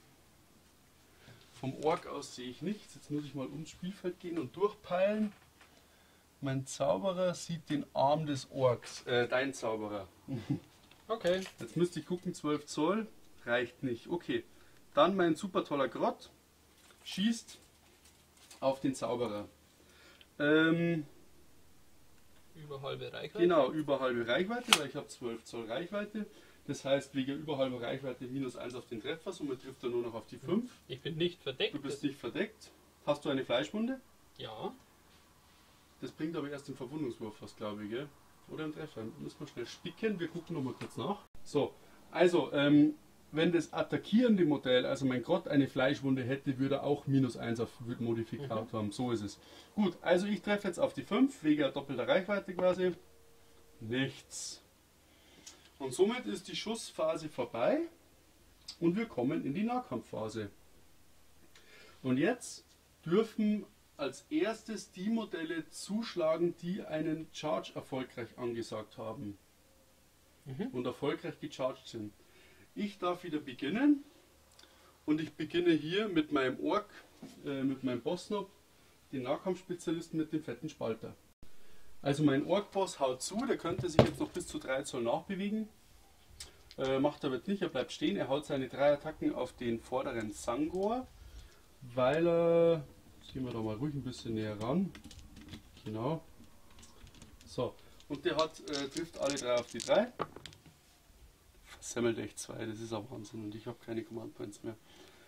Vom Ork aus sehe ich nichts. Jetzt muss ich mal ums Spielfeld gehen und durchpeilen. Mein Zauberer sieht den Arm des Orks. Äh, dein Zauberer. Okay. Jetzt müsste ich gucken, zwölf Zoll. Reicht nicht. Okay. Dann mein super toller Grott schießt auf den Zauberer. Ähm, Über halbe Reichweite. genau, über halbe Reichweite, weil ich habe zwölf Zoll Reichweite. Das heißt, wegen über halber Reichweite minus eins auf den Treffer, somit trifft er nur noch auf die fünf. Ich bin nicht verdeckt. Du bist nicht verdeckt. Hast du eine Fleischwunde? Ja. Das bringt aber erst den Verwundungswurf fast, glaube ich, gell? Oder einen Treffer. Müssen wir schnell spicken. Wir gucken nochmal kurz nach. So, also, ähm, wenn das attackierende Modell, also mein Grott, eine Fleischwunde hätte, würde er auch minus eins auf Modifikat Mhm. haben. So ist es. Gut, also ich treffe jetzt auf die fünf, wegen doppelter Reichweite quasi. Nichts. Und somit ist die Schussphase vorbei und wir kommen in die Nahkampfphase. Und jetzt dürfen als erstes die Modelle zuschlagen, die einen Charge erfolgreich angesagt haben Mhm. und erfolgreich gecharged sind. Ich darf wieder beginnen und ich beginne hier mit meinem Ork, äh, mit meinem Bossnob, den Nahkampfspezialisten mit dem fetten Spalter. Also mein Ork-Boss haut zu, der könnte sich jetzt noch bis zu drei Zoll nachbewegen. Äh, macht er aber nicht, er bleibt stehen, er haut seine drei Attacken auf den vorderen Sangor, weil er, jetzt gehen wir da mal ruhig ein bisschen näher ran, genau, so, und der hat, äh, trifft alle drei auf die drei, versemmelt echt zwei, das ist ein Wahnsinn und ich habe keine Command Points mehr.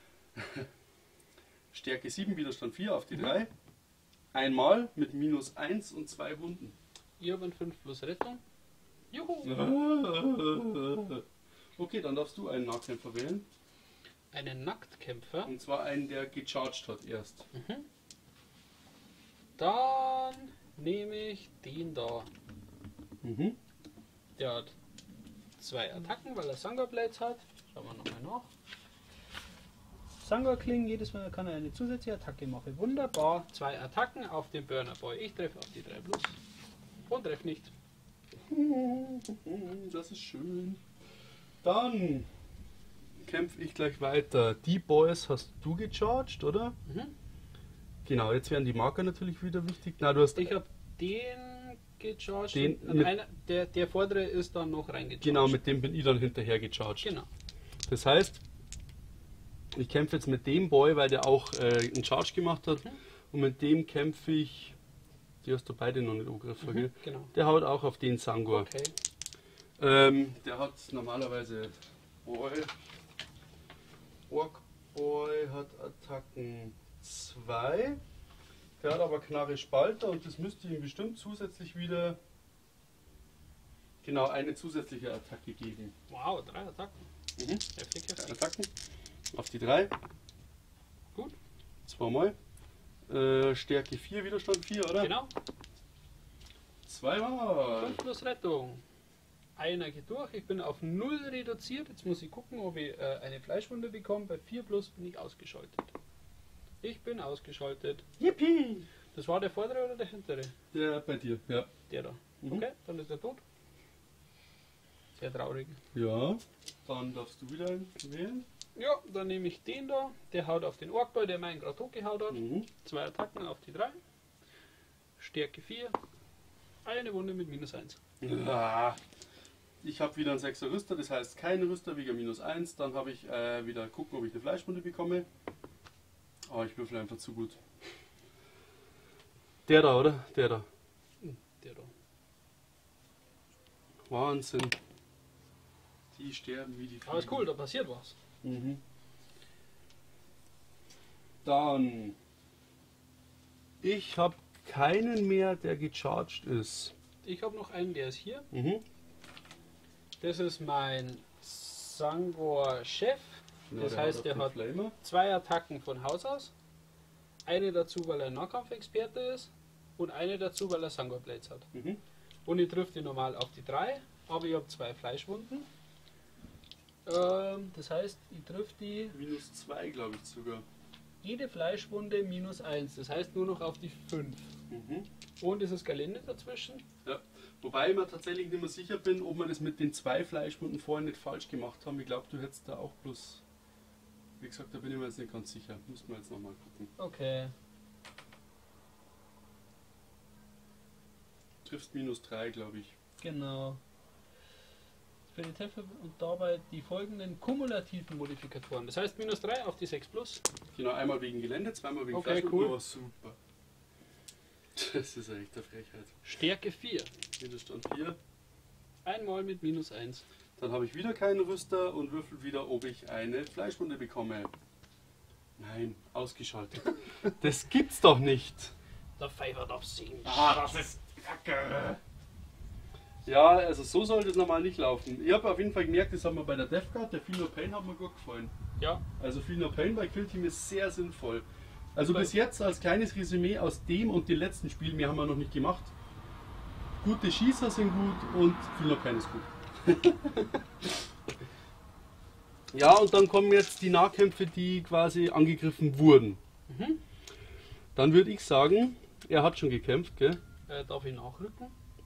Stärke sieben, Widerstand vier auf die drei, einmal mit minus eins und zwei Wunden. Ich habe ein fünf plus Rettung. Juhu! Okay, dann darfst du einen Nahkämpfer wählen. Einen Nacktkämpfer. Und zwar einen, der gecharged hat erst. Mhm. Dann nehme ich den da. Mhm. Der hat zwei Attacken, weil er Sangor Blades hat. Schauen wir nochmal nach. Sangor Klingen, jedes Mal kann er eine zusätzliche Attacke machen. Wunderbar. Zwei Attacken auf den Burner Boy. Ich treffe auf die drei plus. Und treffe nicht. Das ist schön. Dann kämpfe ich gleich weiter. Die Boys hast du gecharged, oder? Mhm. Genau, jetzt werden die Marker natürlich wieder wichtig. Na, du hast Ich habe den gecharged. Den und mit- einer, der, der vordere ist dann noch reingecharged. genau, mit dem bin ich dann hinterher gecharged. Genau. Das heißt, ich kämpfe jetzt mit dem Boy, weil der auch äh, einen Charge gemacht hat. Mhm. Und mit dem kämpfe ich. Die hast du beide noch nicht angegriffen, gell? Mhm, genau. Der haut auch auf den Sangor. Okay. Ähm, der hat normalerweise Boy. Ork Boy hat Attacken zwei. Der hat aber Knarre Spalter und das müsste ihm bestimmt zusätzlich wieder genau eine zusätzliche Attacke geben. Wow, drei Attacken. Mhm. Heftig, Drei heftig. Attacken. Auf die drei. Gut. Zweimal. Äh, Stärke vier, Widerstand vier, oder? Genau. Zweimal. fünf plus Rettung. Einer geht durch. Ich bin auf null reduziert. Jetzt muss ich gucken, ob ich äh, eine Fleischwunde bekomme. Bei vier plus bin ich ausgeschaltet. Ich bin ausgeschaltet. Yippie! Das war der vordere oder der hintere? Der bei dir, ja. Der da. Mhm. Okay, dann ist er tot. Sehr traurig. Ja, dann darfst du wieder einen wählen. Ja, dann nehme ich den da. Der haut auf den Orkboy, der meinen gerade hochgehaut hat. Mhm. Zwei Attacken auf die drei. Stärke vier. Eine Wunde mit minus eins. Ah. Ich habe wieder einen sechser Rüster, das heißt kein Rüster wegen minus eins. Dann habe ich äh, wieder gucken, ob ich eine Fleischwunde bekomme. Aber ich würfel einfach zu gut. Der da, oder? Der da. Der da. Wahnsinn. Die sterben wie die Fliegen. Aber ist cool, da passiert was. Mhm. Dann. Ich habe keinen mehr, der gecharged ist. Ich habe noch einen, der ist hier. Mhm. Das ist mein Sangor-Chef. Ja, Das der heißt, hat der auch den hat Flamer. zwei Attacken von Haus aus. Eine dazu, weil er Nahkampfexperte ist. Und eine dazu, weil er Sangor Blades hat. Mhm. Und ich trifft ihn normal auf die drei. Aber ich habe zwei Fleischwunden. Ähm, das heißt, ich trifft die Minus zwei, glaube ich sogar. jede Fleischwunde minus eins. Das heißt nur noch auf die fünf. Mhm. Und es ist Gelände dazwischen. Ja. Wobei ich mir tatsächlich nicht mehr sicher bin, ob wir das mit den zwei Fleischwunden vorher nicht falsch gemacht haben. Ich glaube, du hättest da auch bloß. Wie gesagt, da bin ich mir jetzt nicht ganz sicher. Müssen wir jetzt nochmal gucken. Okay. Triffst minus drei, glaube ich. Genau. Für die Treffer und dabei die folgenden kumulativen Modifikatoren. Das heißt minus drei auf die sechs plus. Genau, einmal wegen Gelände, zweimal wegen Okay, Fleischwunden. cool. Oh, super. Das ist echt eine Frechheit. Stärke vier. Widerstand vier. Einmal mit minus eins. Dann habe ich wieder keinen Rüster und würfel wieder, ob ich eine Fleischwunde bekomme. Nein, ausgeschaltet. Das gibt's doch nicht. Der Pfeifert auf sieben. Ah, das ist Kacke. Ja, also so sollte es normal nicht laufen. Ich habe auf jeden Fall gemerkt, das haben wir bei der Death Guard, der Feel No Pain hat mir gut gefallen. Ja. Also Feel No Pain bei Kill Team ist sehr sinnvoll. Also Super. bis jetzt als kleines Resümee aus dem und den letzten Spielen, mehr haben wir noch nicht gemacht. Gute Schießer sind gut und Feel No Pain ist gut. Ja, und dann kommen jetzt die Nahkämpfe, die quasi angegriffen wurden. Mhm. Dann würde ich sagen, er hat schon gekämpft, gell? Äh, darf ich nachrücken?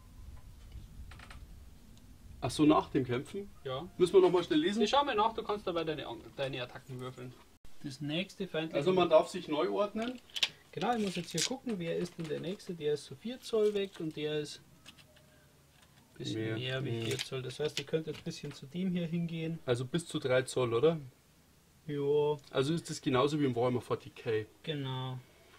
Ach so, nach dem Kämpfen? Ja. Müssen wir nochmal schnell lesen? Ich schau mal nach, du kannst dabei deine, Ang- deine Attacken würfeln. Das nächste feindliche. Also man darf sich neu ordnen. Genau, ich muss jetzt hier gucken, wer ist denn der nächste? Der ist so vier Zoll weg und der ist ein bisschen Mehr. mehr, wie Mhm. vier Zoll. Das heißt, ihr könnt jetzt ein bisschen zu dem hier hingehen. Also bis zu drei Zoll, oder? Ja, Also ist das genauso wie im Warhammer vierzig K. genau.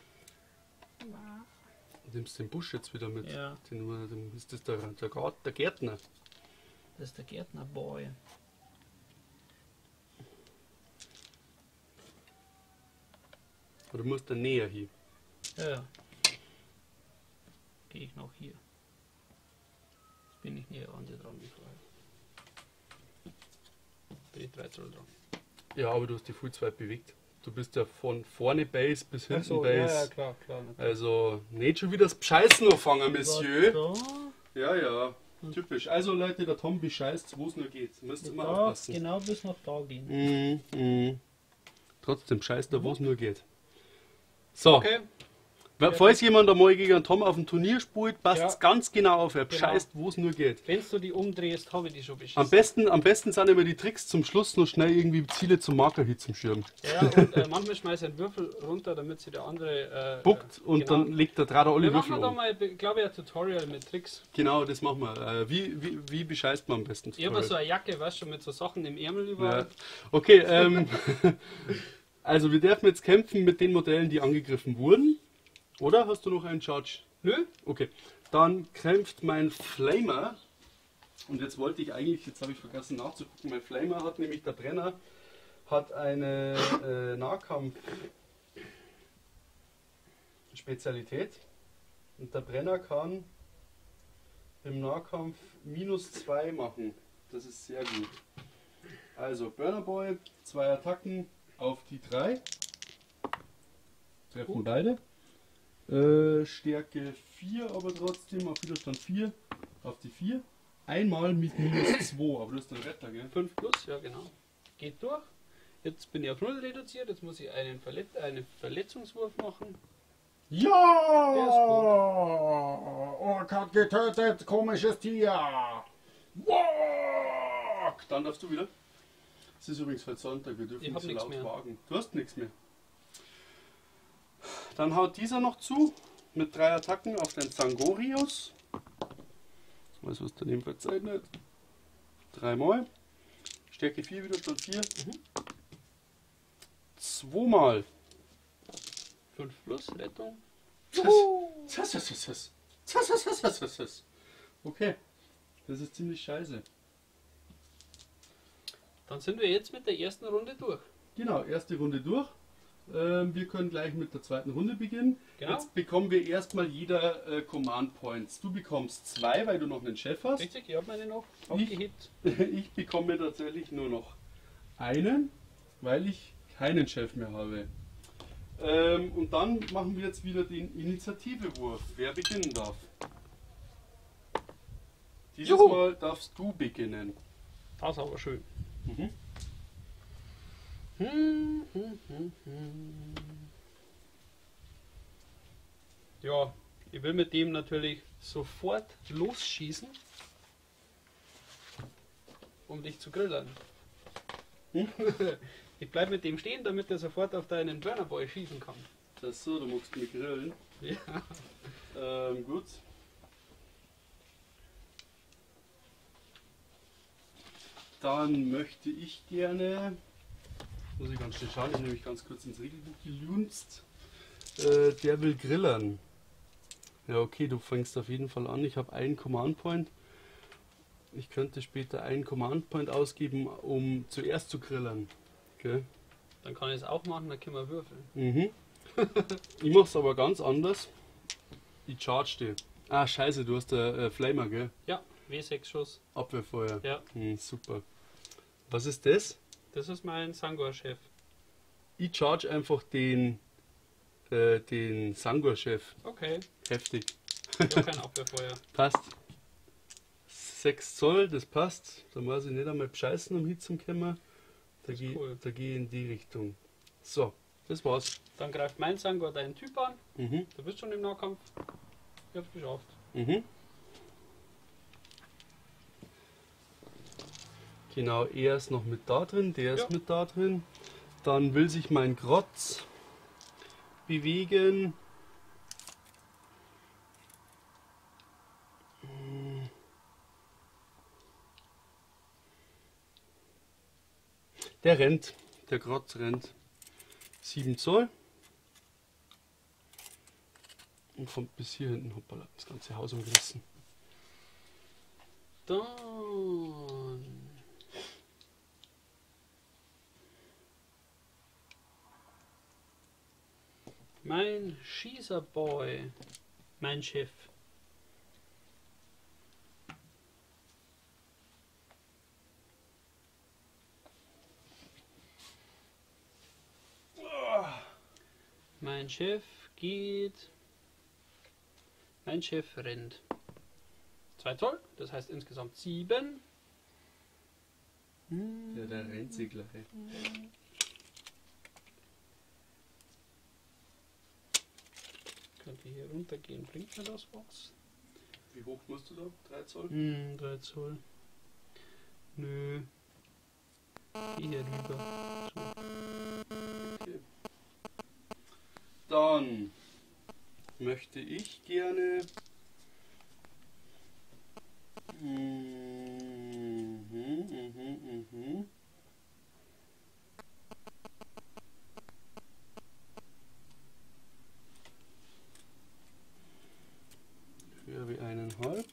Du nimmst den Busch jetzt wieder mit. Ja. Den, den, ist das der, der, Gart- der Gärtner? Das ist der Gärtnerboy. Oder musst du näher hin? Ja, ja. Gehe ich noch hier. Jetzt bin ich näher an dir dran wie vorher. Bin ich drei Zoll dran. Ja, aber du hast dich viel zu weit bewegt. Du bist ja von vorne Base bis hinten Ach so, Base. ja, ja, klar, klar. natürlich. Also nicht schon wieder das Bescheißen anfangen, Monsieur. So, Ja, ja, typisch. Also Leute, der Tom bescheißt, wo es nur geht. Müsst ihr du mal darfst aufpassen. genau bis nach da gehen. Mhm, mhm. Trotzdem scheißt er, wo es nur geht. So, Okay. Weil, falls jemand einmal gegen einen Tom auf dem Turnier spielt, passt Ja. es ganz genau auf. Er Genau. bescheißt, wo es nur geht. Wenn du die umdrehst, habe ich die schon beschissen. Am besten, am besten sind immer die Tricks zum Schluss noch schnell irgendwie Ziele zum Marker hin zum Schirm. Ja, und äh, manchmal schmeißt er einen Würfel runter, damit sie der andere. Äh, Buckt äh, und genau. dann legt er gerade alle Wir machen Würfel da um. mal, glaube ich, ein Tutorial mit Tricks. Genau, das machen wir. Äh, wie, wie, wie bescheißt man am besten? Ich habe so eine Jacke, weißt du, mit so Sachen im Ärmel überall. Ja. Okay, ähm, also wir dürfen jetzt kämpfen mit den Modellen, die angegriffen wurden. Oder hast du noch einen Charge? Nö? Okay, dann kämpft mein Flamer. Und jetzt wollte ich eigentlich, jetzt habe ich vergessen nachzugucken, mein Flamer hat nämlich, der Brenner, hat eine äh, Nahkampf-Spezialität. Und der Brenner kann im Nahkampf minus zwei machen. Das ist sehr gut. Also Burner Boy, zwei Attacken auf die drei. Treffen Gut. beide. Äh, Stärke vier, aber trotzdem auf Widerstand vier, auf die vier. Einmal mit minus zwei, aber du hast einen Retter, gell? fünf plus, ja genau. Geht durch. Jetzt bin ich auf null reduziert, jetzt muss ich einen, Verlet einen Verletzungswurf machen. Ja! Der ist Ork hat getötet, komisches Tier! Walk! Dann darfst du wieder. Es ist übrigens heute Sonntag, wir dürfen Ich nicht hab so nichts laut mehr. wagen. Du hast nichts mehr. Dann haut dieser noch zu mit drei Attacken auf den Zangorius. Ich weiß, was daneben verzeichnet. Dreimal. Stärke vier, Widerstand vier. Mhm. Zweimal. fünf plus Rettung. Zas, zas, zas, zas. Zas, zas, zas, zas, zas, zas. Okay, das ist ziemlich scheiße. Dann sind wir jetzt mit der ersten Runde durch. Genau, erste Runde durch. Ähm, wir können gleich mit der zweiten Runde beginnen. Genau. Jetzt bekommen wir erstmal jeder äh, Command Points. Du bekommst zwei, weil du noch einen Chef hast. Richtig, ich habe meine noch aufgehebt. Ich bekomme tatsächlich nur noch einen, weil ich keinen Chef mehr habe. Ähm, und dann machen wir jetzt wieder den Initiativewurf. Wer beginnen darf? Dieses Juhu. Mal darfst du beginnen. Das ist aber schön. Mhm. Hm, hm, hm, hm. Ja, ich will mit dem natürlich sofort losschießen, um dich zu grillern. Hm? Ich bleib mit dem stehen, damit er sofort auf deinen Burnerboy schießen kann. Das ist so, du magst mich grillen. Ja. Ähm, gut. Dann möchte ich gerne, muss ich ganz schnell schauen, ich habe nämlich ganz kurz ins Regelbuch gelunzt. Äh, der will grillern. Ja, okay, du fängst auf jeden Fall an. Ich habe einen Command Point. Ich könnte später einen Command Point ausgeben, um zuerst zu grillern. Okay. Dann kann ich es auch machen, dann können wir würfeln. Mhm. Ich mache es aber ganz anders. Ich charge die. Ah, scheiße, du hast der äh, Flamer, gell? Ja, W sechs Schuss. Abwehrfeuer. Ja, Hm, super. Was ist das? das ist mein Sangor-Chef. Ich charge einfach den, äh, den Sangor-Chef. Okay, Heftig. ich habe kein Abwehrfeuer. Passt. sechs Zoll, das passt. Da muss ich nicht einmal bescheißen, um hinzukommen. Da Das ist gehe cool. da geh ich in die Richtung. So, das war's. Dann greift mein Sangor deinen Typ an. Mhm. Du bist schon im Nahkampf. Ich hab's geschafft. Mhm. Genau, er ist noch mit da drin, der ist Ja. mit da drin. Dann will sich mein Grotz bewegen. Der rennt, der Grotz rennt. sieben Zoll. Und kommt bis hier hinten, hoppala, das ganze Haus umgerissen. Dann. Mein Schießerboy. Mein Chef. Mein Chef geht. Mein Chef rennt. zwei Zoll, das heißt insgesamt sieben. Ja, der rennt sie gleich. Könnte hier runtergehen, bringt mir das was? Wie hoch musst du da? drei Zoll? Hm, drei Zoll. Nö. Geh hier rüber. So. Okay. Dann möchte ich gerne. Mhm, mhm, mhm. Höher wie eineinhalb.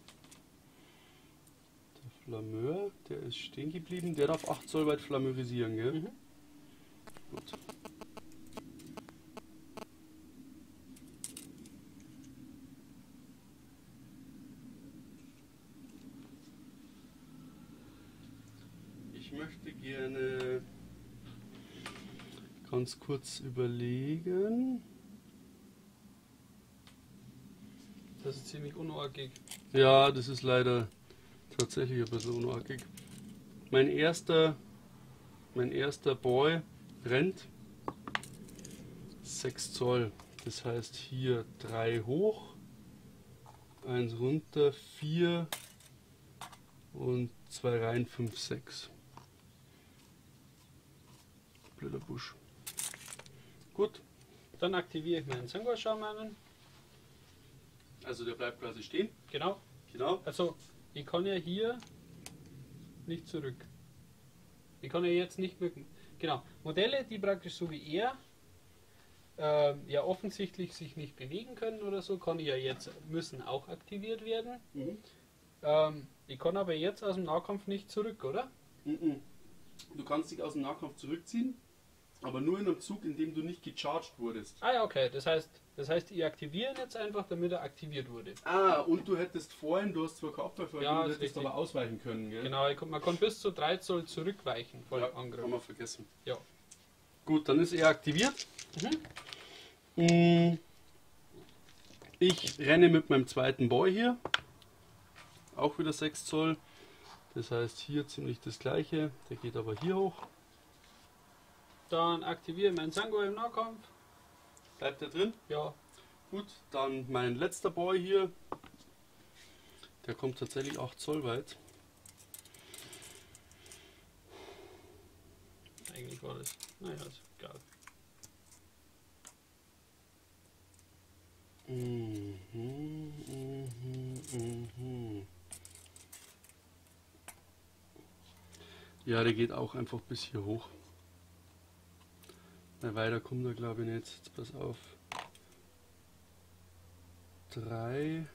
Der Flameur, der ist stehen geblieben. Der darf acht Zoll weit flameurisieren, gell? Mhm. Gut. Ich möchte gerne ganz kurz überlegen. Das ist ziemlich unordentlich. Ja, das ist leider tatsächlich ein bisschen unartig. Mein erster, mein erster Boy rennt sechs Zoll. Das heißt hier drei hoch, eins runter, vier und zwei rein, fünf, sechs. blöder Busch. Gut, Dann aktiviere ich meinen Sangor-Schamanen. also der bleibt quasi stehen. Genau. Genau. Also, ich kann ja hier nicht zurück. Ich kann ja jetzt nicht mit. Genau. Modelle, die praktisch so wie er äh, ja offensichtlich sich nicht bewegen können oder so, kann ich ja jetzt müssen auch aktiviert werden. Mhm. Ähm, ich kann aber jetzt aus dem Nahkampf nicht zurück, oder? Mhm. Du kannst dich aus dem Nahkampf zurückziehen, aber nur in einem Zug, in dem du nicht gecharged wurdest. Ah ja, okay. Das heißt, das heißt, ich aktiviere ihn jetzt einfach, damit er aktiviert wurde. Ah, und du hättest vorhin, du hast zwar keine Abwehrfolge, Ja, du ist hättest richtig. aber ausweichen können, gell? Genau, ich kann, man kann bis zu drei Zoll zurückweichen vor Ja, dem Angriff. haben wir vergessen. Ja. Gut, dann ist er aktiviert. Mhm. Mm. Ich renne mit meinem zweiten Boy hier. Auch wieder sechs Zoll. Das heißt hier ziemlich das gleiche. Der geht aber hier hoch. Dann aktiviere ich meinen Sangor im Nahkampf. Bleibt er drin? Ja. Gut, dann mein letzter Boy hier. Der kommt tatsächlich acht Zoll weit. Eigentlich war das. Naja, ist egal. Mhm, mhm, mhm. Ja, der geht auch einfach bis hier hoch. Weil weiter kommt er glaube ich nicht. Jetzt pass auf. drei,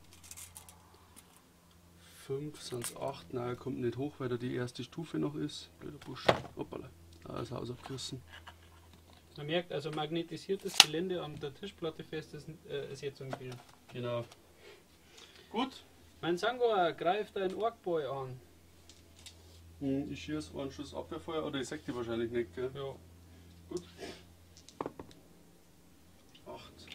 fünf, sonst acht. Nein, er kommt nicht hoch, weil da die erste Stufe noch ist. Blöder Busch. Hoppala. Da ist er ausabgerissen. Man merkt, also magnetisiertes Gelände an der Tischplatte fest ist, äh, ist jetzt empfehlen. Genau. Gut. Mein Sangor greift einen Orkboy an. Hm, Ich schieße einen Schuss Abwehrfeuer, oder ich sag die wahrscheinlich nicht, gell? Ja. Gut. acht.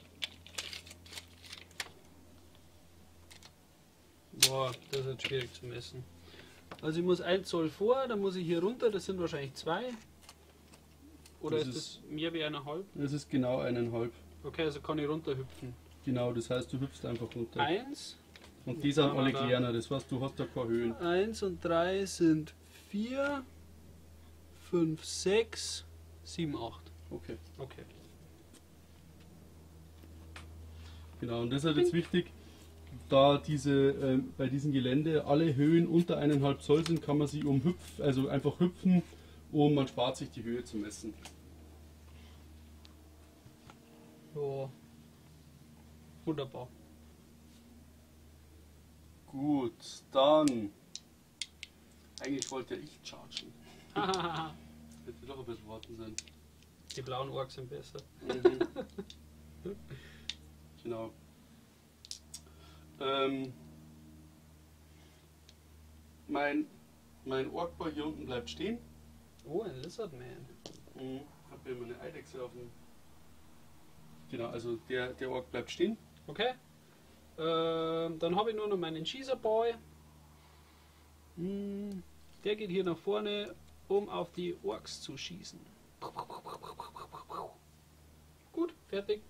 Boah, das ist jetzt schwierig zu messen. Also ich muss ein Zoll vor, dann muss ich hier runter, das sind wahrscheinlich zwei. Oder Das ist ist- das mehr wie eineinhalb? Das ist genau eineinhalb. Okay, also kann ich runterhüpfen. Genau, das heißt, du hüpfst einfach runter. Eins, Und die sind Da, alle da, da. kleiner, das heißt, du hast da keine Höhen. eins und drei sind vier, fünf, sechs, sieben, acht. Okay. Okay. Genau, und das ist halt jetzt wichtig, da diese ähm, bei diesem Gelände alle Höhen unter eineinhalb Zoll sind, kann man sie um hüpf, also einfach hüpfen und man spart sich die Höhe zu messen. Ja. Wunderbar. Gut, dann. Eigentlich wollte ich chargen. Hätte doch ein bisschen warten sein. Die blauen Orks sind besser. Mhm. Genau. Ähm, mein mein Orkboy hier unten bleibt stehen. Oh, ein Lizardman. Mhm. Hab hier meine Eidechse auf dem. Genau, also der, der Ork bleibt stehen. Okay. Ähm, dann habe ich nur noch meinen Schießerboy. Hm, der geht hier nach vorne, um auf die Orks zu schießen. Gut, fertig.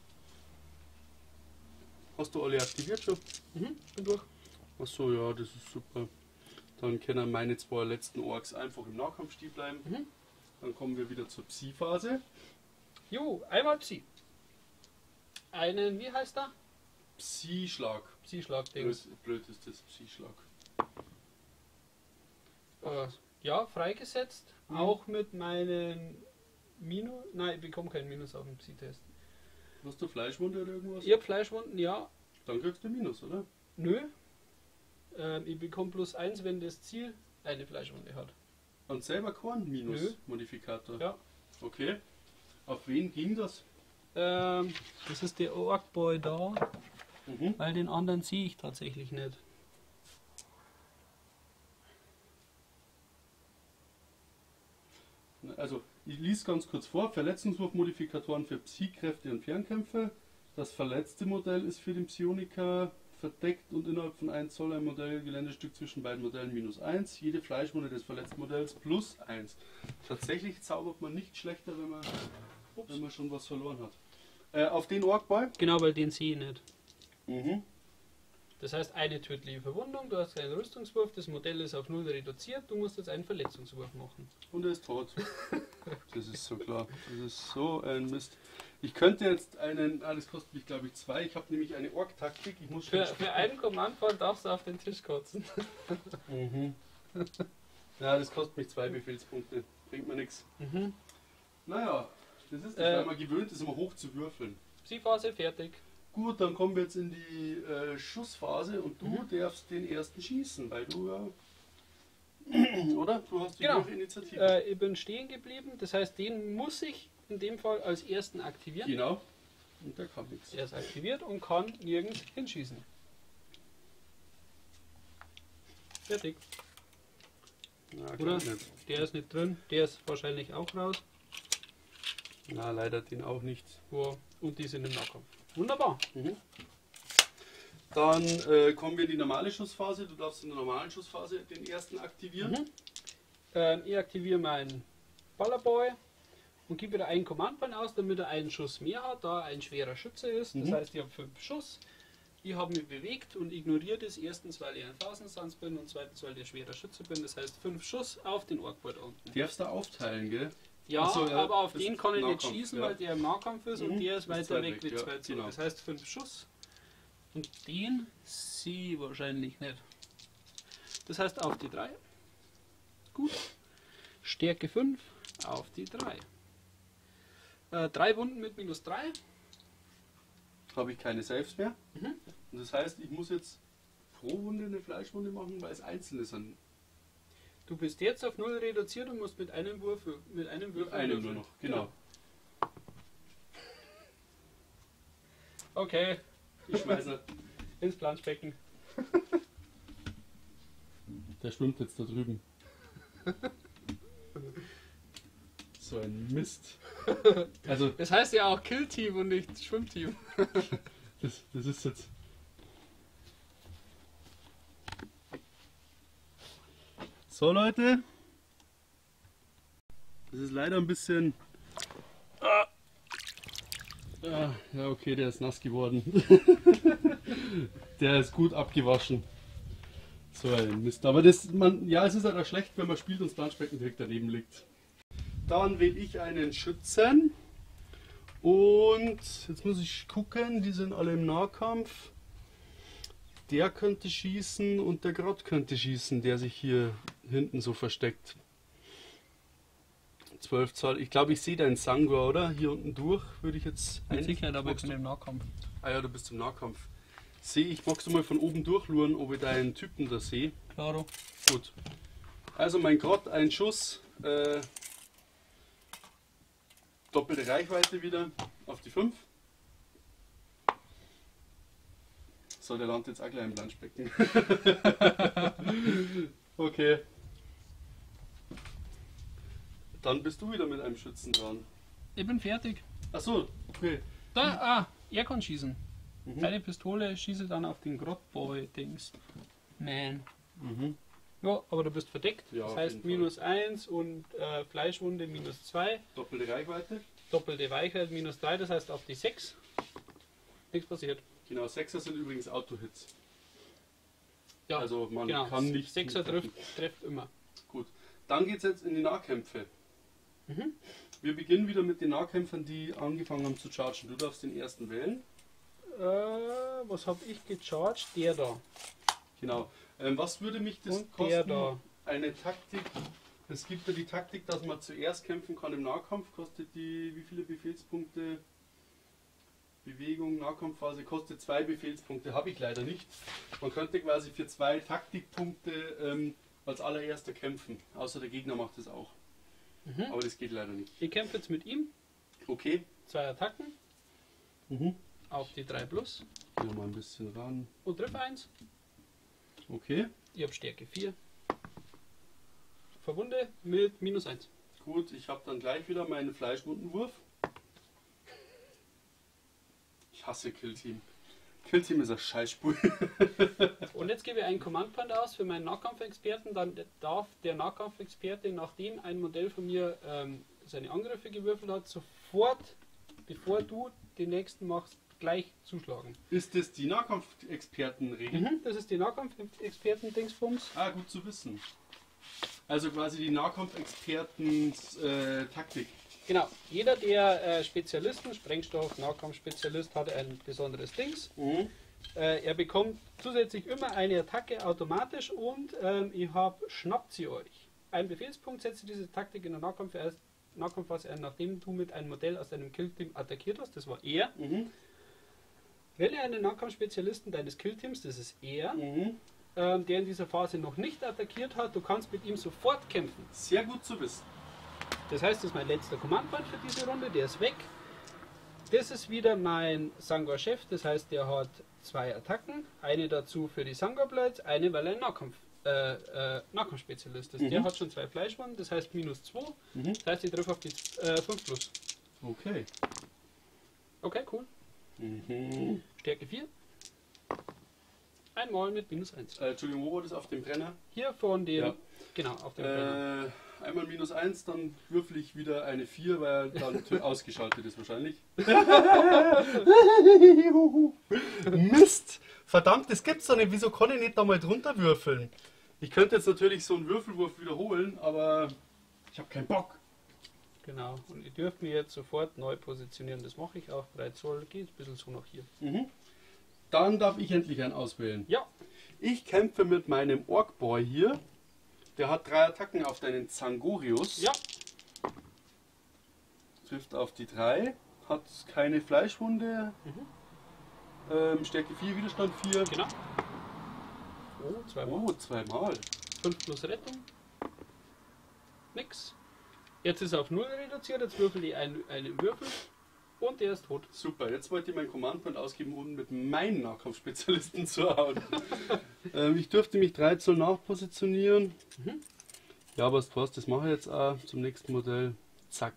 Hast du alle aktiviert schon? Mhm, bin durch. Achso, ja, das ist super. Dann können meine zwei letzten Orks einfach im Nahkampf stehen bleiben. Mhm. Dann kommen wir wieder zur Psi-Phase. Jo, einmal Psi. Einen, wie heißt der? Psi-Schlag. Psi-Schlag-Dings. Blöd, blöd ist das, Psi-Schlag. Äh, ja, freigesetzt. Mhm. Auch mit meinen Minus. Nein, ich bekomme keinen Minus auf dem Psi-Test. Hast du Fleischwunde oder irgendwas? Ihr habt Fleischwunden, ja. Dann kriegst du Minus, oder? Nö. Ähm, ich bekomme plus eins, wenn das Ziel eine Fleischwunde hat. Und selber kein Minus-Modifikator? Ja. Okay. Auf wen ging das? Ähm, das ist der Orkboy da, Mhm. weil den anderen sehe ich tatsächlich nicht. Also, ich lese ganz kurz vor. Verletzungswurfmodifikatoren für Psi-Kräfte und Fernkämpfe. Das verletzte Modell ist für den Psioniker verdeckt und innerhalb von eins Zoll ein Modell Geländestück zwischen beiden Modellen minus eins. Jede Fleischwunde des verletzten Modells plus eins. Tatsächlich zaubert man nicht schlechter, wenn man, wenn man schon was verloren hat. Äh, auf den Orkboy. Genau, weil den sehe ich nicht. Mhm. Das heißt, eine tödliche Verwundung, du hast einen Rüstungswurf, das Modell ist auf null reduziert, du musst jetzt einen Verletzungswurf machen. Und er ist tot. Das ist so klar. Das ist so ein Mist. Ich könnte jetzt einen, ah, das kostet mich glaube ich zwei, ich habe nämlich eine Ork-Taktik, ich muss Für, für einen Command-Point darfst du auf den Tisch kotzen. Mhm. Ja, das kostet mich zwei Befehlspunkte, bringt mir nichts. Mhm. Naja, das ist, Äh, weil man gewöhnt ist, immer hoch zu würfeln. Psi-Phase fertig. Gut, dann kommen wir jetzt in die äh, Schussphase und du Mhm. darfst den ersten schießen, weil du ja. Oder? Du hast die Genau. Initiative. Äh, ich bin stehen geblieben, das heißt, den muss ich in dem Fall als ersten aktivieren. Genau. Und der kann nichts. Er ist aktiviert und kann nirgends hinschießen. Fertig. Na, Oder? glaub nicht. Der ist nicht drin, der ist wahrscheinlich auch raus. Na, leider den auch nicht. Ja, und die sind im Nahkampf. Wunderbar. Mhm. Dann äh, kommen wir in die normale Schussphase. Du darfst in der normalen Schussphase den ersten aktivieren. Mhm. Ähm, ich aktiviere meinen Ballerboy und gebe wieder einen Command-Point aus, damit er einen Schuss mehr hat, da er ein schwerer Schütze ist. Das Mhm. heißt, ich habe fünf Schuss. Ich habe mich bewegt und ignoriert es. Erstens, weil ich ein Phasenstanz bin und zweitens, weil ich ein schwerer Schütze bin. Das heißt, fünf Schuss auf den Orkboard unten. Darfst du aufteilen, gell? Ja, Ach so, ja, aber auf das den ist kann ich nicht Nahkampf, schießen, ja. weil der im Nahkampf ist und Mhm, der ist ist weiter zwei weg weg, wie ja, zwei Zoll. genau. Das heißt fünf Schuss. Und den sehe ich wahrscheinlich nicht. Das heißt auf die drei. Gut. Stärke fünf auf die drei. Äh, drei Wunden mit minus drei. Habe ich keine Saves mehr. Mhm. Und das heißt, ich muss jetzt pro Wunde eine Fleischwunde machen, weil es einzelne sind. Du bist jetzt auf null reduziert und musst mit einem Wurf mit einem Wurf Mit einem nur noch, genau. Okay, Ich schmeiße. ins Planschbecken. Der schwimmt jetzt da drüben. So ein Mist. Also, Das heißt ja auch Kill-Team und nicht Schwimmteam. das, das ist jetzt. So, Leute. Das ist leider ein bisschen. Ah. Ah, ja, okay, der ist nass geworden. Der ist gut abgewaschen. So ein Mist. Aber das, man, ja, es ist halt auch schlecht, wenn man spielt und das Planschbecken direkt daneben liegt. Dann wähle ich einen Schützen. Und jetzt muss ich gucken, die sind alle im Nahkampf. Der könnte schießen und der Grott könnte schießen, der sich hier hinten so versteckt. zwölf Zoll. Ich glaube, ich sehe deinen Sangua, oder? Hier unten durch würde ich jetzt. Mit Sicherheit, aber ich Magst bin du- im Nahkampf. Ah ja, du bist im Nahkampf. Sehe ich, magst du mal von oben durchluren, ob ich deinen Typen da sehe? Klaro. Gut. Also mein Grott, ein Schuss. Äh, doppelte Reichweite wieder auf die fünf. So, der landet jetzt auch gleich im Planschbecken. Okay. Dann bist du wieder mit einem Schützen dran. Ich bin fertig. Achso, okay. Da, ah, er kann schießen. Mhm. Eine Pistole schieße dann auf den Grottboy-Dings. Man. Mhm. Ja, aber du bist verdeckt. Ja, das auf heißt jeden Fall. minus eins und äh, Fleischwunde minus zwei. Doppelte Reichweite. Doppelte Weichheit minus drei, das heißt auf die sechs. Nichts passiert. Genau, Sechser sind übrigens Auto-Hits. Ja, Also man genau. kann nicht. Sechser zutreffen. trifft, trifft immer. Gut. Dann geht es jetzt in die Nahkämpfe. Mhm. Wir beginnen wieder mit den Nahkämpfern, die angefangen haben zu chargen. Du darfst den ersten wählen. Äh, was habe ich gecharged? Der da. Genau. Ähm, was würde mich das Und der kosten? da. Eine Taktik. Es gibt ja die Taktik, dass man zuerst kämpfen kann im Nahkampf. Kostet die, wie viele Befehlspunkte? Bewegung, Nahkampfphase kostet zwei Befehlspunkte. Habe ich leider nicht. Man könnte quasi für zwei Taktikpunkte ähm, als allererster kämpfen. Außer der Gegner macht es auch. Mhm. Aber das geht leider nicht. Ich kämpfe jetzt mit ihm. Okay. Zwei Attacken Mhm. auf die drei plus. Gehen wir mal ein bisschen ran. Und triff eins. Okay. Ich habe Stärke vier. Verwunde mit minus eins. Gut, ich habe dann gleich wieder meinen Fleischwundenwurf. Ich hasse Killteam. Killteam ist ein Scheißspur. Und jetzt gebe ich einen Command-Point aus für meinen Nahkampfexperten. Dann darf der Nahkampfexperte, nachdem ein Modell von mir ähm, seine Angriffe gewürfelt hat, sofort, bevor du den nächsten machst, gleich zuschlagen. Ist das die Nahkampfexpertenregel? Mhm, das ist die Nahkampfexperten-Dingsbums. Ah, gut zu wissen. Also quasi die Nahkampfexperten-Taktik. Genau, jeder der äh, Spezialisten, Sprengstoff, Nahkampfspezialist, hat ein besonderes Dings. Mhm. Äh, er bekommt zusätzlich immer eine Attacke automatisch und ähm, ich habe schnappt sie euch. Ein Befehlspunkt setzt diese Taktik in der Nahkampf erst, Nahkampfphase ein, nachdem du mit einem Modell aus deinem Killteam attackiert hast. Das war er. Mhm. Wähle einen Nahkampfspezialisten deines Killteams, das ist er, Mhm. ähm, der in dieser Phase noch nicht attackiert hat. Du kannst mit ihm sofort kämpfen. Sehr gut zu wissen. Das heißt, das ist mein letzter Command Point für diese Runde, der ist weg. Das ist wieder mein Sangor-Chef, das heißt, der hat zwei Attacken. Eine dazu für die Sangor Blades, eine, weil er ein Nahkampf, äh, äh, Nahkampfspezialist ist. Mhm. Der hat schon zwei Fleischwunden, das heißt minus zwei. Mhm. Das heißt, ich treffe auf die äh, fünf plus. Okay. Okay, cool. Mhm. Stärke vier. Einmal mit minus eins. Äh, Entschuldigung, wo war das auf dem Brenner? Hier von dem, Ja. genau, auf dem Brenner. Äh, einmal minus eins, dann würfel ich wieder eine vier, weil dann ausgeschaltet ist wahrscheinlich. Mist! Verdammt, das gibt's doch nicht. Wieso kann ich nicht da mal drunter würfeln? Ich könnte jetzt natürlich so einen Würfelwurf wiederholen, aber ich habe keinen Bock. Genau. Und ihr dürft mir jetzt sofort neu positionieren. Das mache ich auch. drei Zoll geht ein bisschen so nach hier. Mhm. Dann darf ich endlich einen auswählen. Ja. Ich kämpfe mit meinem Orkboy hier. Der hat drei Attacken auf deinen Zangorius. Ja. Trifft auf die drei. Hat keine Fleischwunde. Mhm. Ähm, Stärke vier, Widerstand vier. Genau. Oh, zweimal. Oh, zweimal. fünf plus Rettung. Nix. Jetzt ist er auf null reduziert. Jetzt würfel ich einen, einen Würfel. Und der ist tot. Super, jetzt wollte ich meinen Command Point ausgeben, um mit meinen Nahkampfspezialisten zu hauen. ähm, ich dürfte mich drei Zoll nachpositionieren. Mhm. Ja, aber was, das mache ich jetzt auch zum nächsten Modell. Zack.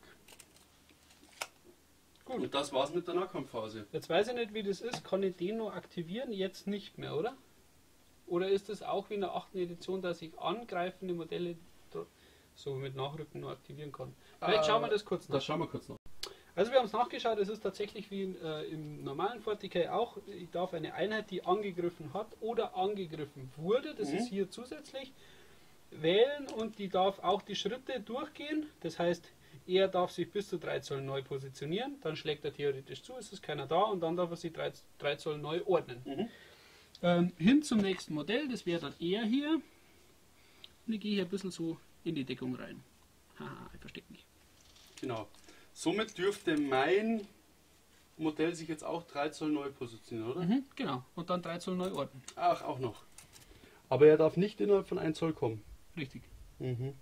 Gut. Und das war's mit der Nahkampfphase. Jetzt weiß ich nicht, wie das ist. Kann ich den noch aktivieren? Jetzt nicht mehr, oder? Oder ist es auch wie in der achten Edition, dass ich angreifende Modelle so mit Nachrücken nur aktivieren kann? Vielleicht Äh, schauen wir das kurz nach. Das schauen wir kurz noch. Also wir haben es nachgeschaut, es ist tatsächlich wie in, äh, im normalen forty K auch, ich darf eine Einheit, die angegriffen hat oder angegriffen wurde, das Mhm. ist hier zusätzlich, wählen und die darf auch die Schritte durchgehen, das heißt, er darf sich bis zu drei Zoll neu positionieren, dann schlägt er theoretisch zu, es ist keiner da und dann darf er sich drei Zoll neu ordnen. Mhm. Ähm, hin zum nächsten Modell, das wäre dann er hier und ich gehe hier ein bisschen so in die Deckung rein. Haha, ich verstecke mich. Genau. Somit dürfte mein Modell sich jetzt auch drei Zoll neu positionieren, oder? Mhm, genau, und dann drei Zoll neu ordnen. Ach, auch noch. Aber er darf nicht innerhalb von ein Zoll kommen. Richtig. Mhm.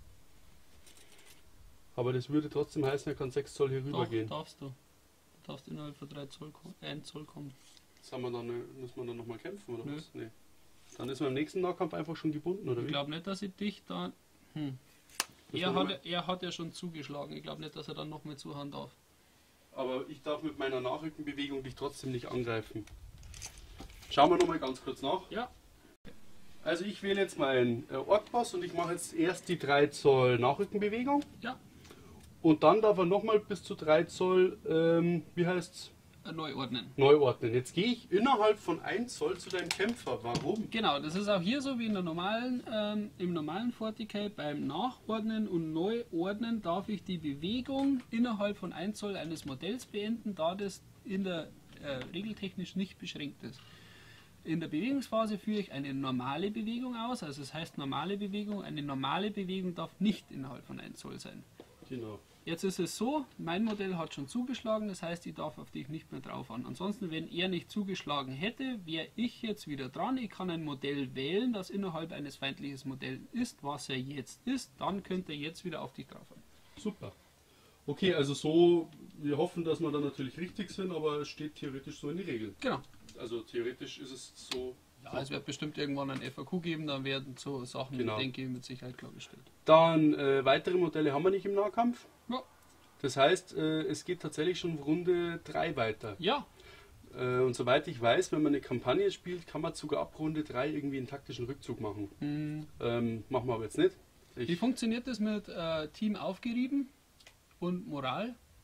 Aber das würde trotzdem heißen, er kann sechs Zoll hier rüber Doch, gehen. darfst du. Du darfst innerhalb von drei Zoll, ein Zoll kommen. Das haben wir dann, muss man dann nochmal kämpfen, oder Nö. was? Nee. Dann ist man im nächsten Nahkampf einfach schon gebunden, oder Ich wie? glaube nicht, dass ich dich da... Hm. Müssen Er wir hat, mal- er hat ja schon zugeschlagen. Ich glaube nicht, dass er dann noch mehr zuhauen darf. Aber ich darf mit meiner Nachrückenbewegung dich trotzdem nicht angreifen. Schauen wir nochmal ganz kurz nach. Ja. Also ich wähle jetzt meinen äh, Orkboss und ich mache jetzt erst die drei Zoll Nachrückenbewegung. Ja. Und dann darf er nochmal bis zu drei Zoll, ähm, wie heißt's, Äh, Neu ordnen. neu ordnen. Jetzt gehe ich innerhalb von ein Zoll zu deinem Kämpfer. Warum? Genau, das ist auch hier so wie in der normalen, ähm, im normalen forty K. Beim Nachordnen und Neuordnen darf ich die Bewegung innerhalb von ein Zoll eines Modells beenden, da das in der äh, regeltechnisch nicht beschränkt ist. In der Bewegungsphase führe ich eine normale Bewegung aus, also es heißt normale Bewegung. Eine normale Bewegung darf nicht innerhalb von ein Zoll sein. Genau. Jetzt ist es so, mein Modell hat schon zugeschlagen, das heißt, ich darf auf dich nicht mehr drauf an. Ansonsten, wenn er nicht zugeschlagen hätte, wäre ich jetzt wieder dran. Ich kann ein Modell wählen, das innerhalb eines feindlichen Modells ist, was er jetzt ist. Dann könnte er jetzt wieder auf dich drauf an. Super. Okay, also so, wir hoffen, dass wir dann natürlich richtig sind, aber es steht theoretisch so in die Regel. Genau. Also theoretisch ist es so. Ja, es wird bestimmt irgendwann ein F A Q geben, dann werden so Sachen, Genau. denke ich, mit Sicherheit klargestellt. Dann äh, weitere Modelle haben wir nicht im Nahkampf. Ja. Das heißt, äh, es geht tatsächlich schon Runde drei weiter. Ja, Äh, und soweit ich weiß, wenn man eine Kampagne spielt, kann man sogar ab Runde drei irgendwie einen taktischen Rückzug machen. hm, Ähm, machen wir aber jetzt nicht. wie Ich, funktioniert das mit äh, Team aufgerieben und Moral?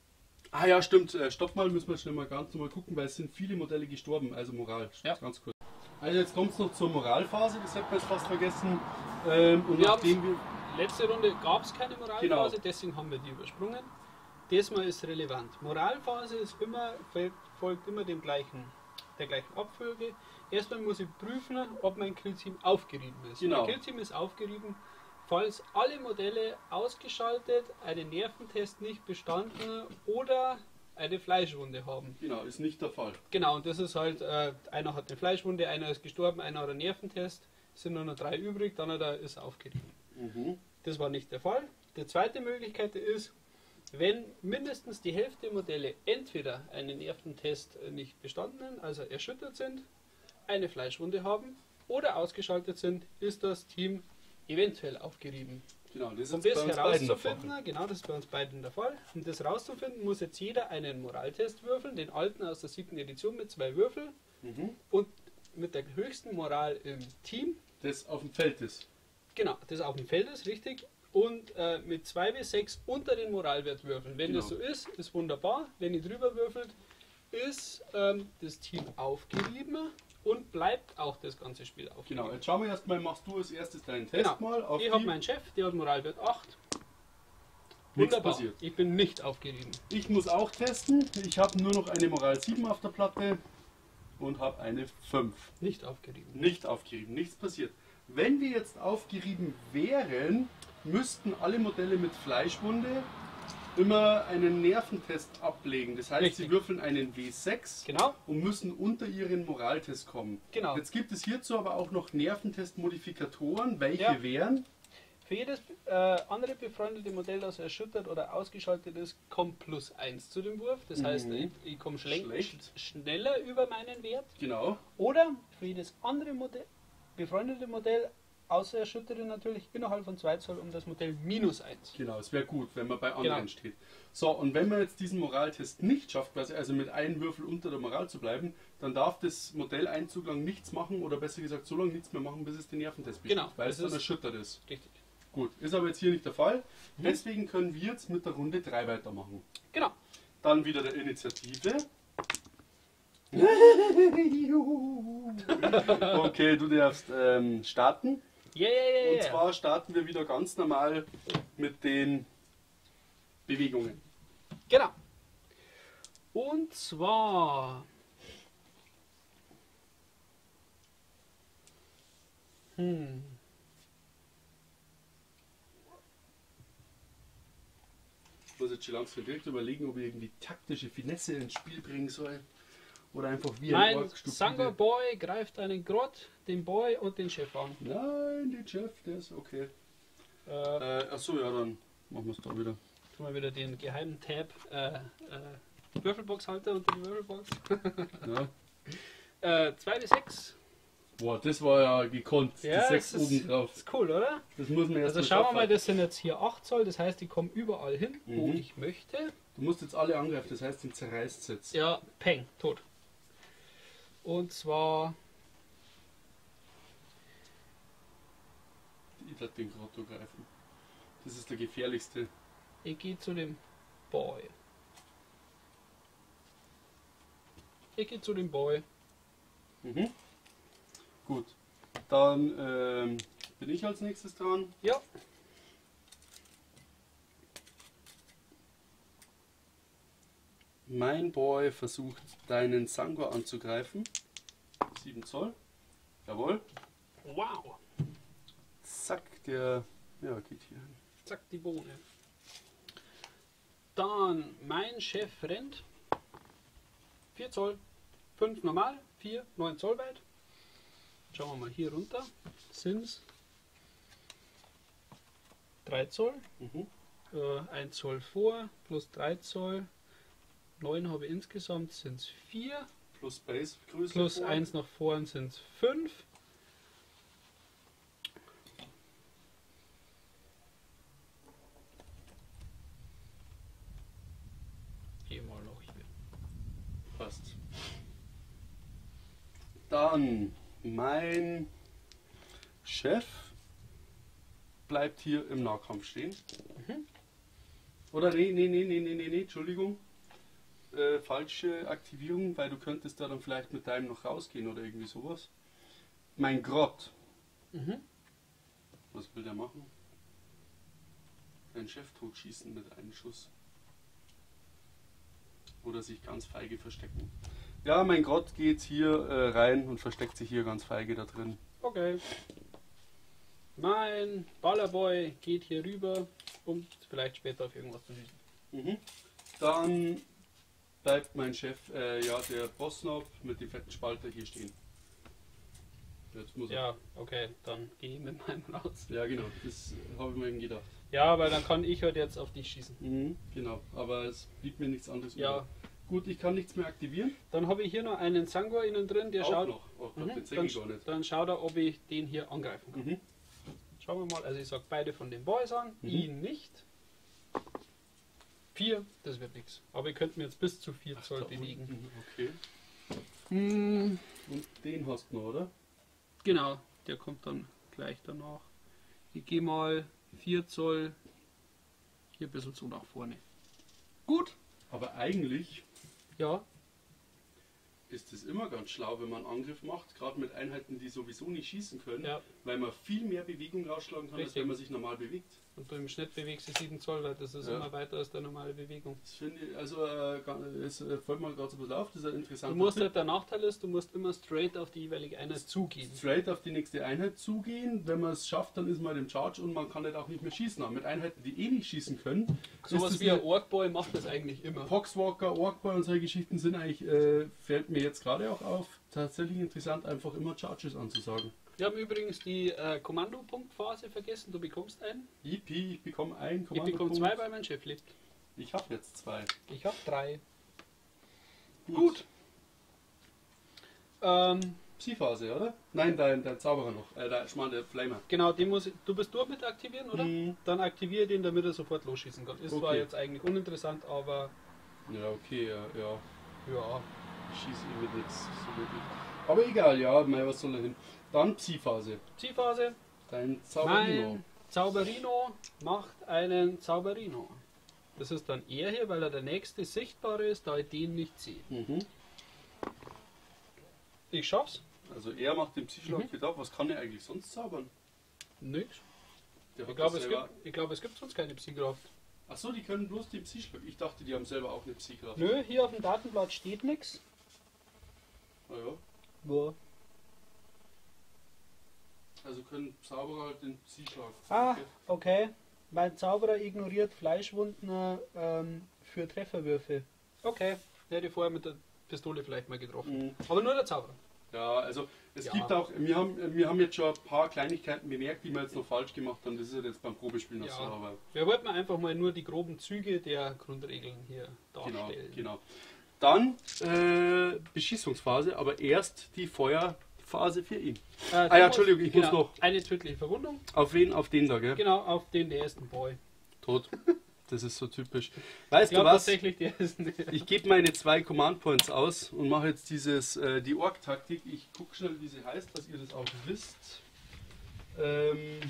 Ah ja, stimmt. Äh, stopp mal, müssen wir schnell mal ganz normal gucken, weil es sind viele Modelle gestorben. Also Moral, Ja. ganz kurz. Also jetzt kommt es noch zur Moralphase, das hätten wir jetzt fast vergessen. Ähm, und Wir nachdem wir... Letzte Runde gab es keine Moralphase, Genau. deswegen haben wir die übersprungen. Diesmal ist relevant. Moralphase ist immer, folgt immer dem gleichen, der gleichen Abfolge. Erstmal muss ich prüfen, ob mein Killteam aufgerieben ist. Genau. Mein Killteam ist aufgerieben, falls alle Modelle ausgeschaltet, einen Nerventest nicht bestanden oder eine Fleischwunde haben. Genau, ist nicht der Fall. Genau, und das ist halt, äh, einer hat eine Fleischwunde, einer ist gestorben, einer hat einen Nerventest, es sind nur noch drei übrig, dann hat er ist aufgerieben. Mhm. Das war nicht der Fall. Die zweite Möglichkeit ist, wenn mindestens die Hälfte der Modelle entweder einen Nerventest nicht bestanden, also erschüttert sind, eine Fleischwunde haben oder ausgeschaltet sind, ist das Team eventuell aufgerieben. Genau, das ist Um jetzt das bei uns beiden der Fall. herauszufinden, genau, das ist bei uns beiden der Fall, um das herauszufinden, muss jetzt jeder einen Moraltest würfeln, den alten aus der siebten Edition mit zwei Würfeln Mhm. und mit der höchsten Moral im Team, Das auf dem Feld ist. genau, das auf dem Feld ist, richtig, und äh, mit zwei bis sechs unter den Moralwert würfeln. Wenn Genau. das so ist, ist wunderbar. Wenn ihr drüber würfelt, ist ähm, das Team aufgerieben und bleibt auch das ganze Spiel aufgerieben. Genau, jetzt schauen wir erstmal, machst du als erstes deinen Test Genau. mal auf Ich habe die... meinen Chef, der hat Moralwert acht. Nichts Wunderbar. passiert. Ich bin nicht aufgerieben. Ich muss auch testen. Ich habe nur noch eine Moral sieben auf der Platte und habe eine fünf. Nicht aufgerieben. Nicht aufgerieben, nichts passiert. Wenn wir jetzt aufgerieben wären, müssten alle Modelle mit Fleischwunde immer einen Nerventest ablegen. Das heißt, Richtig. sie würfeln einen W sechs Genau. und müssen unter ihren Moraltest kommen. Genau. Jetzt gibt es hierzu aber auch noch Nerventest-Modifikatoren. Welche Ja. wären? Für jedes äh, andere befreundete Modell, das erschüttert oder ausgeschaltet ist, kommt plus eins zu dem Wurf. Das heißt, Mhm. ich, ich komme schle Schlecht. sch schneller über meinen Wert. Genau. Oder für jedes andere Modell, befreundete Modell, außer erschütterte natürlich, innerhalb von zwei Zoll um das Modell minus eins. Genau, es wäre gut, wenn man bei anderen Genau. steht. So, und wenn man jetzt diesen Moraltest nicht schafft, quasi also mit einem Würfel unter der Moral zu bleiben, dann darf das Modell einen Zugang nichts machen oder besser gesagt so lange nichts mehr machen, bis es den Nerventest besteht, Genau, weil das es dann ist- erschüttert ist. Richtig. Gut, ist aber jetzt hier nicht der Fall. Mhm. Deswegen können wir jetzt mit der Runde drei weitermachen. Genau. Dann wieder der Initiative. Okay, du darfst ähm, starten. Ja, ja, ja, Und ja. zwar starten wir wieder ganz normal mit den Bewegungen. Genau. Und zwar. Hm. Ich muss jetzt schon langsam direkt überlegen, ob ich irgendwie taktische Finesse ins Spiel bringen soll. Oder einfach wie ein Mein Ork stupide- Sanger Boy greift einen Grott, den Boy und den Chef an. Nein, den Chef, der ist okay. Äh, Äh, achso, ja, dann machen wir es da wieder. tun wir wieder den geheimen Tab äh, äh, Würfelboxhalter unter die Würfelbox. Ja. äh, zwei bis sechs. Boah, das war ja gekonnt. Ja, die sechs das ist- oben drauf. Ist cool, oder? Das muss man erst Also schauen wir mal, das sind jetzt hier acht Zoll, das heißt, die kommen überall hin, wo Mhm. ich möchte. Du musst jetzt alle angreifen, das heißt, den zerreißt jetzt. Ja, peng, tot. Und zwar, Ich werde den Grotto greifen. Das ist der gefährlichste. ich gehe zu dem Boy. Ich gehe zu dem Boy. Mhm. Gut. Dann ähm, bin ich als nächstes dran. Ja, Mein Boy versucht deinen Sangor anzugreifen. sieben Zoll. Jawohl. wow. Zack, der ja, geht hier hin. Zack, die Bohne. Dann, mein Chef rennt. vier Zoll. fünf normal, vier, neun Zoll weit. Schauen wir mal hier runter. Sind es drei Zoll. Mhm. Äh, ein Zoll vor, plus drei Zoll. neun habe ich insgesamt, sind es vier. Plus Base Größe. Plus vor. eins nach vorn sind es fünf. Geh mal noch hier. Passt. Dann mein Chef bleibt hier im Nahkampf stehen. Mhm. Oder nee, nee, nee, nee, nee, nee, nee, Entschuldigung. äh, falsche Aktivierung, weil du könntest da dann vielleicht mit deinem noch rausgehen oder irgendwie sowas. Mein Grott. Mhm. Was will der machen? Deinen Chef totschießen mit einem Schuss. Oder sich ganz feige verstecken. Ja, mein Grott geht hier äh, rein und versteckt sich hier ganz feige da drin. Okay. Mein Ballerboy geht hier rüber, um vielleicht später auf irgendwas zu schießen. Mhm. Dann bleibt mein Chef, äh, ja, der Bossnob mit dem fetten Spalter hier stehen. Jetzt muss er. Ja, okay, dann gehe ich mit meinem raus. Ja, genau, das habe ich mir eben gedacht. Ja, weil dann kann ich halt jetzt auf dich schießen. Mhm, genau, aber es blieb mir nichts anderes Ja. über. Gut, ich kann nichts mehr aktivieren. Dann habe ich hier noch einen Sangor innen drin, der Auch schaut. noch. Oh Gott, Mhm, den sehe dann, ich gar nicht. dann schaut er, ob ich den hier angreifen kann. Mhm. Schauen wir mal, also ich sage beide von den Boys an, Mhm. ihn nicht. Vier, das wird nichts. Aber ihr könnt mir jetzt bis zu vier Ach, Zoll da bewegen. unten, okay. Hm, Und den hast du noch, oder? genau, der kommt dann gleich danach. Ich gehe mal vier Zoll hier ein bisschen so nach vorne. Gut. Aber eigentlich Ja, ist es immer ganz schlau, wenn man einen Angriff macht, gerade mit Einheiten, die sowieso nicht schießen können, ja. weil man viel mehr Bewegung rausschlagen kann, als Richtig. wenn man sich normal bewegt. Und du im Schnitt bewegst du sieben Zoll, weil das ist Ja. immer weiter als der normale Bewegung. Das finde ich, also äh, ga- es äh, fällt mir gerade so ein bisschen auf, das ist ein Du interessanter musst Tipp. halt, der Nachteil ist, du musst immer straight auf die jeweilige Einheit zugehen. Straight auf die nächste Einheit zugehen. Wenn man es schafft, dann ist man im Charge und man kann halt auch nicht mehr schießen. Aber mit Einheiten, die eh nicht schießen können, Sowas ist wie das ein Orkboy macht das eigentlich immer. Poxwalker, Orkboy und solche Geschichten sind eigentlich, äh, fällt mir jetzt gerade auch auf, tatsächlich interessant, einfach immer Charges anzusagen. Wir haben übrigens die äh, Kommandopunktphase vergessen. Du bekommst einen. Yippie, ich bekomme einen Ich bekomme Kommandopunkt. zwei, weil mein Chef lebt. Ich habe jetzt zwei. Ich habe drei. Gut. Ähm, Psi-Phase, oder? Nein, dein, dein Zauberer noch. Äh, der Schmarrn, der Flamer. genau, den muss ich, du bist durch mit aktivieren, oder? Mhm. Dann aktiviere den, damit er sofort losschießen kann. Ist zwar Okay. jetzt eigentlich uninteressant, aber Ja, okay, ja. ja. ja. Ich schieße eh mit nichts. So wirklich. Aber egal, ja, mei, was soll er hin? Dann Psi-Phase. Zielphase. Dein Zauberino. Mein Zauberino macht einen Zauberino. Das ist dann er hier, weil er der nächste sichtbare ist, da ich den nicht sehe. Mhm. Ich schaff's. Also er macht den Psyschlag Mhm. mit ab. Was kann er eigentlich sonst zaubern? Nix. Der Ich hat glaube, das es selber- gibt, ich glaube, es gibt sonst keine Psykraft. Achso, die können bloß den Psyschlag. Ich dachte, die haben selber auch eine Psykraft. Nö, hier auf dem Datenblatt steht nichts. Ah, ja. Wo? Also können Zauberer halt den Psyschlag. Ah, Okay. okay. Mein Zauberer ignoriert Fleischwunden ähm, für Trefferwürfe. Okay, hätte ich vorher mit der Pistole vielleicht mal getroffen. Mhm. Aber nur der Zauberer. Ja, also es Ja. gibt auch, wir haben, wir haben jetzt schon ein paar Kleinigkeiten bemerkt, die wir jetzt noch falsch gemacht haben. Das ist halt jetzt beim Probespielen noch Ja. so, aber Wir wollten einfach mal nur die groben Züge der Grundregeln hier genau, darstellen. genau. Dann äh, Beschießungsphase, aber erst die Feuerphase für ihn. Äh, Ah ja, du Entschuldigung, ich muss genau, noch. Eine tödliche Verwundung. Auf wen? Auf den da, gell? Genau, auf den ersten Boy. Tot. Das ist so typisch. Weißt Ich du glaube was? tatsächlich, der ist der. Ich gebe meine zwei Command Points aus und mache jetzt dieses, äh, die Ork-Taktik. Ich gucke schnell, wie sie heißt, dass ihr das auch wisst. Ähm,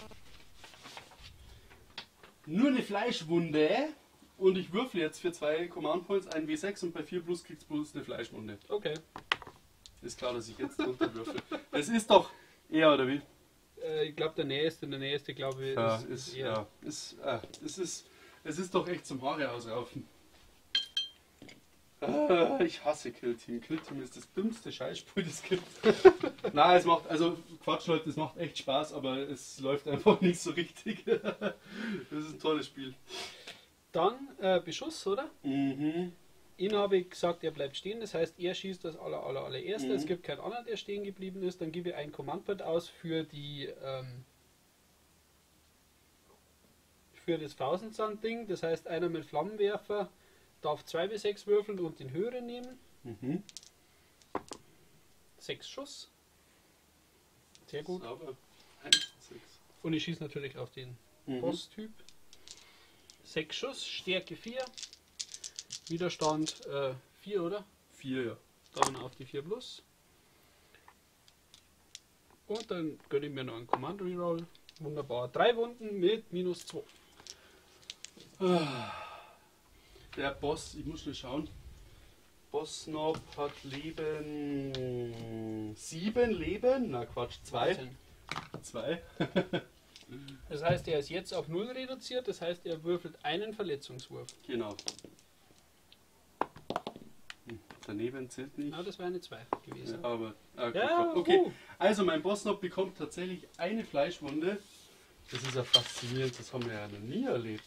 nur eine Fleischwunde und ich würfel jetzt für zwei Command Points ein W sechs und bei vier plus kriegst du bloß eine Fleischwunde. Okay. Ist klar, dass ich jetzt drunter würfel. Das ist doch eher, oder wie? Äh, ich glaube, der nächste, der nächste, glaube ich, Ja, ist, ist, ist eher. ja, ist, äh, es ist, es ist doch echt zum Haare ausraufen. Ah, ich hasse Kill Team. Kill Team ist das dümmste Scheißspiel, das es gibt. Nein, es macht, also Quatsch Leute, es macht echt Spaß, aber es läuft einfach nicht so richtig. Das ist ein tolles Spiel. Dann äh, Beschuss, oder? Mhm. Ihn habe ich gesagt, er bleibt stehen, das heißt, er schießt das aller, aller, allererste. Mhm. Es gibt keinen anderen, der stehen geblieben ist. Dann gebe ich ein Command-Point aus für die ähm, für das Tausendsand-Ding. Das heißt, einer mit Flammenwerfer darf zwei bis sechs würfeln und den höheren nehmen. Mhm. Sechs Schuss. Sehr gut. Sauber. eins, sechs. Und ich schieße natürlich auf den Mhm. Boss-Typ. Sechs Schuss, Stärke vier. Widerstand äh, vier, oder? Vier, ja. Dann auf die vier plus. Und dann gönne ich mir noch einen Command Reroll. Wunderbar. Drei Wunden mit minus zwei. Der Boss, ich muss schnell schauen. Bossnob hat Leben sieben Leben. Na Quatsch, zwei. Zwei. Das heißt, er ist jetzt auf null reduziert, das heißt, er würfelt einen Verletzungswurf. Genau. Hm, daneben zählt nicht. Ah, das wäre eine zwei gewesen. Ja, aber, ah, gut, Ja, gut. Okay, uh. also mein Bossnob bekommt tatsächlich eine Fleischwunde. Das ist ja faszinierend, das haben wir ja noch nie erlebt.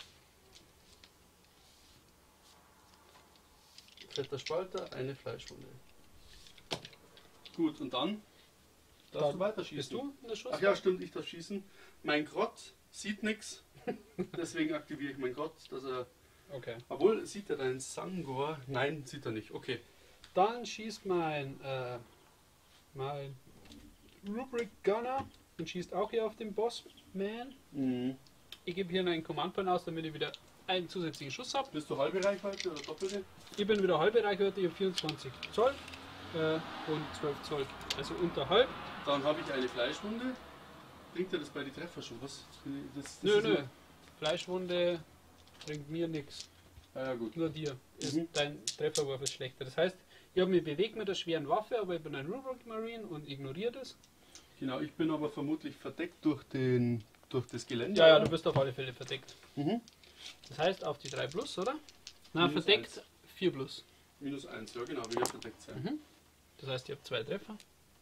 Fetter Spalter, eine Fleischwunde. Gut, und dann darfst Dann du weiterschießen. Bist du in der Schuss? Ach ja, stimmt, ich darf schießen. Mein Grott sieht nichts, deswegen aktiviere ich meinen Grott, dass er. Okay. Obwohl, sieht er deinen Sangor? Nein, sieht er nicht. Okay. Dann schießt mein, äh, mein Rubric Gunner und schießt auch hier auf den Bossman. Mhm. Ich gebe hier einen Command Point aus, damit ich wieder einen zusätzlichen Schuss habe. Bist du halbe Reichweite oder doppelte? Ich bin wieder halbe Reichweite, ich habe vierundzwanzig Zoll äh, und zwölf Zoll. Also unter halb. Dann habe ich eine Fleischwunde. Bringt dir das bei den Treffer schon was? Das, das Nö, ist nö. nur- Fleischwunde bringt mir nichts. Ah, ja, gut. Nur dir. Ist Mhm. Dein Trefferwurf ist schlechter. Das heißt, ich habe mich bewegt mit der schweren Waffe, aber ich bin ein Rubric Marine und ignoriere das. Genau, ich bin aber vermutlich verdeckt durch, den, durch das Gelände. Ja, ja, oder? du bist auf alle Fälle verdeckt. Mhm. Das heißt auf die drei plus, oder? Na, Minus verdeckt vier plus. Minus eins, ja genau, will ja verdeckt sein. Mhm. Das heißt, ich habe zwei Treffer.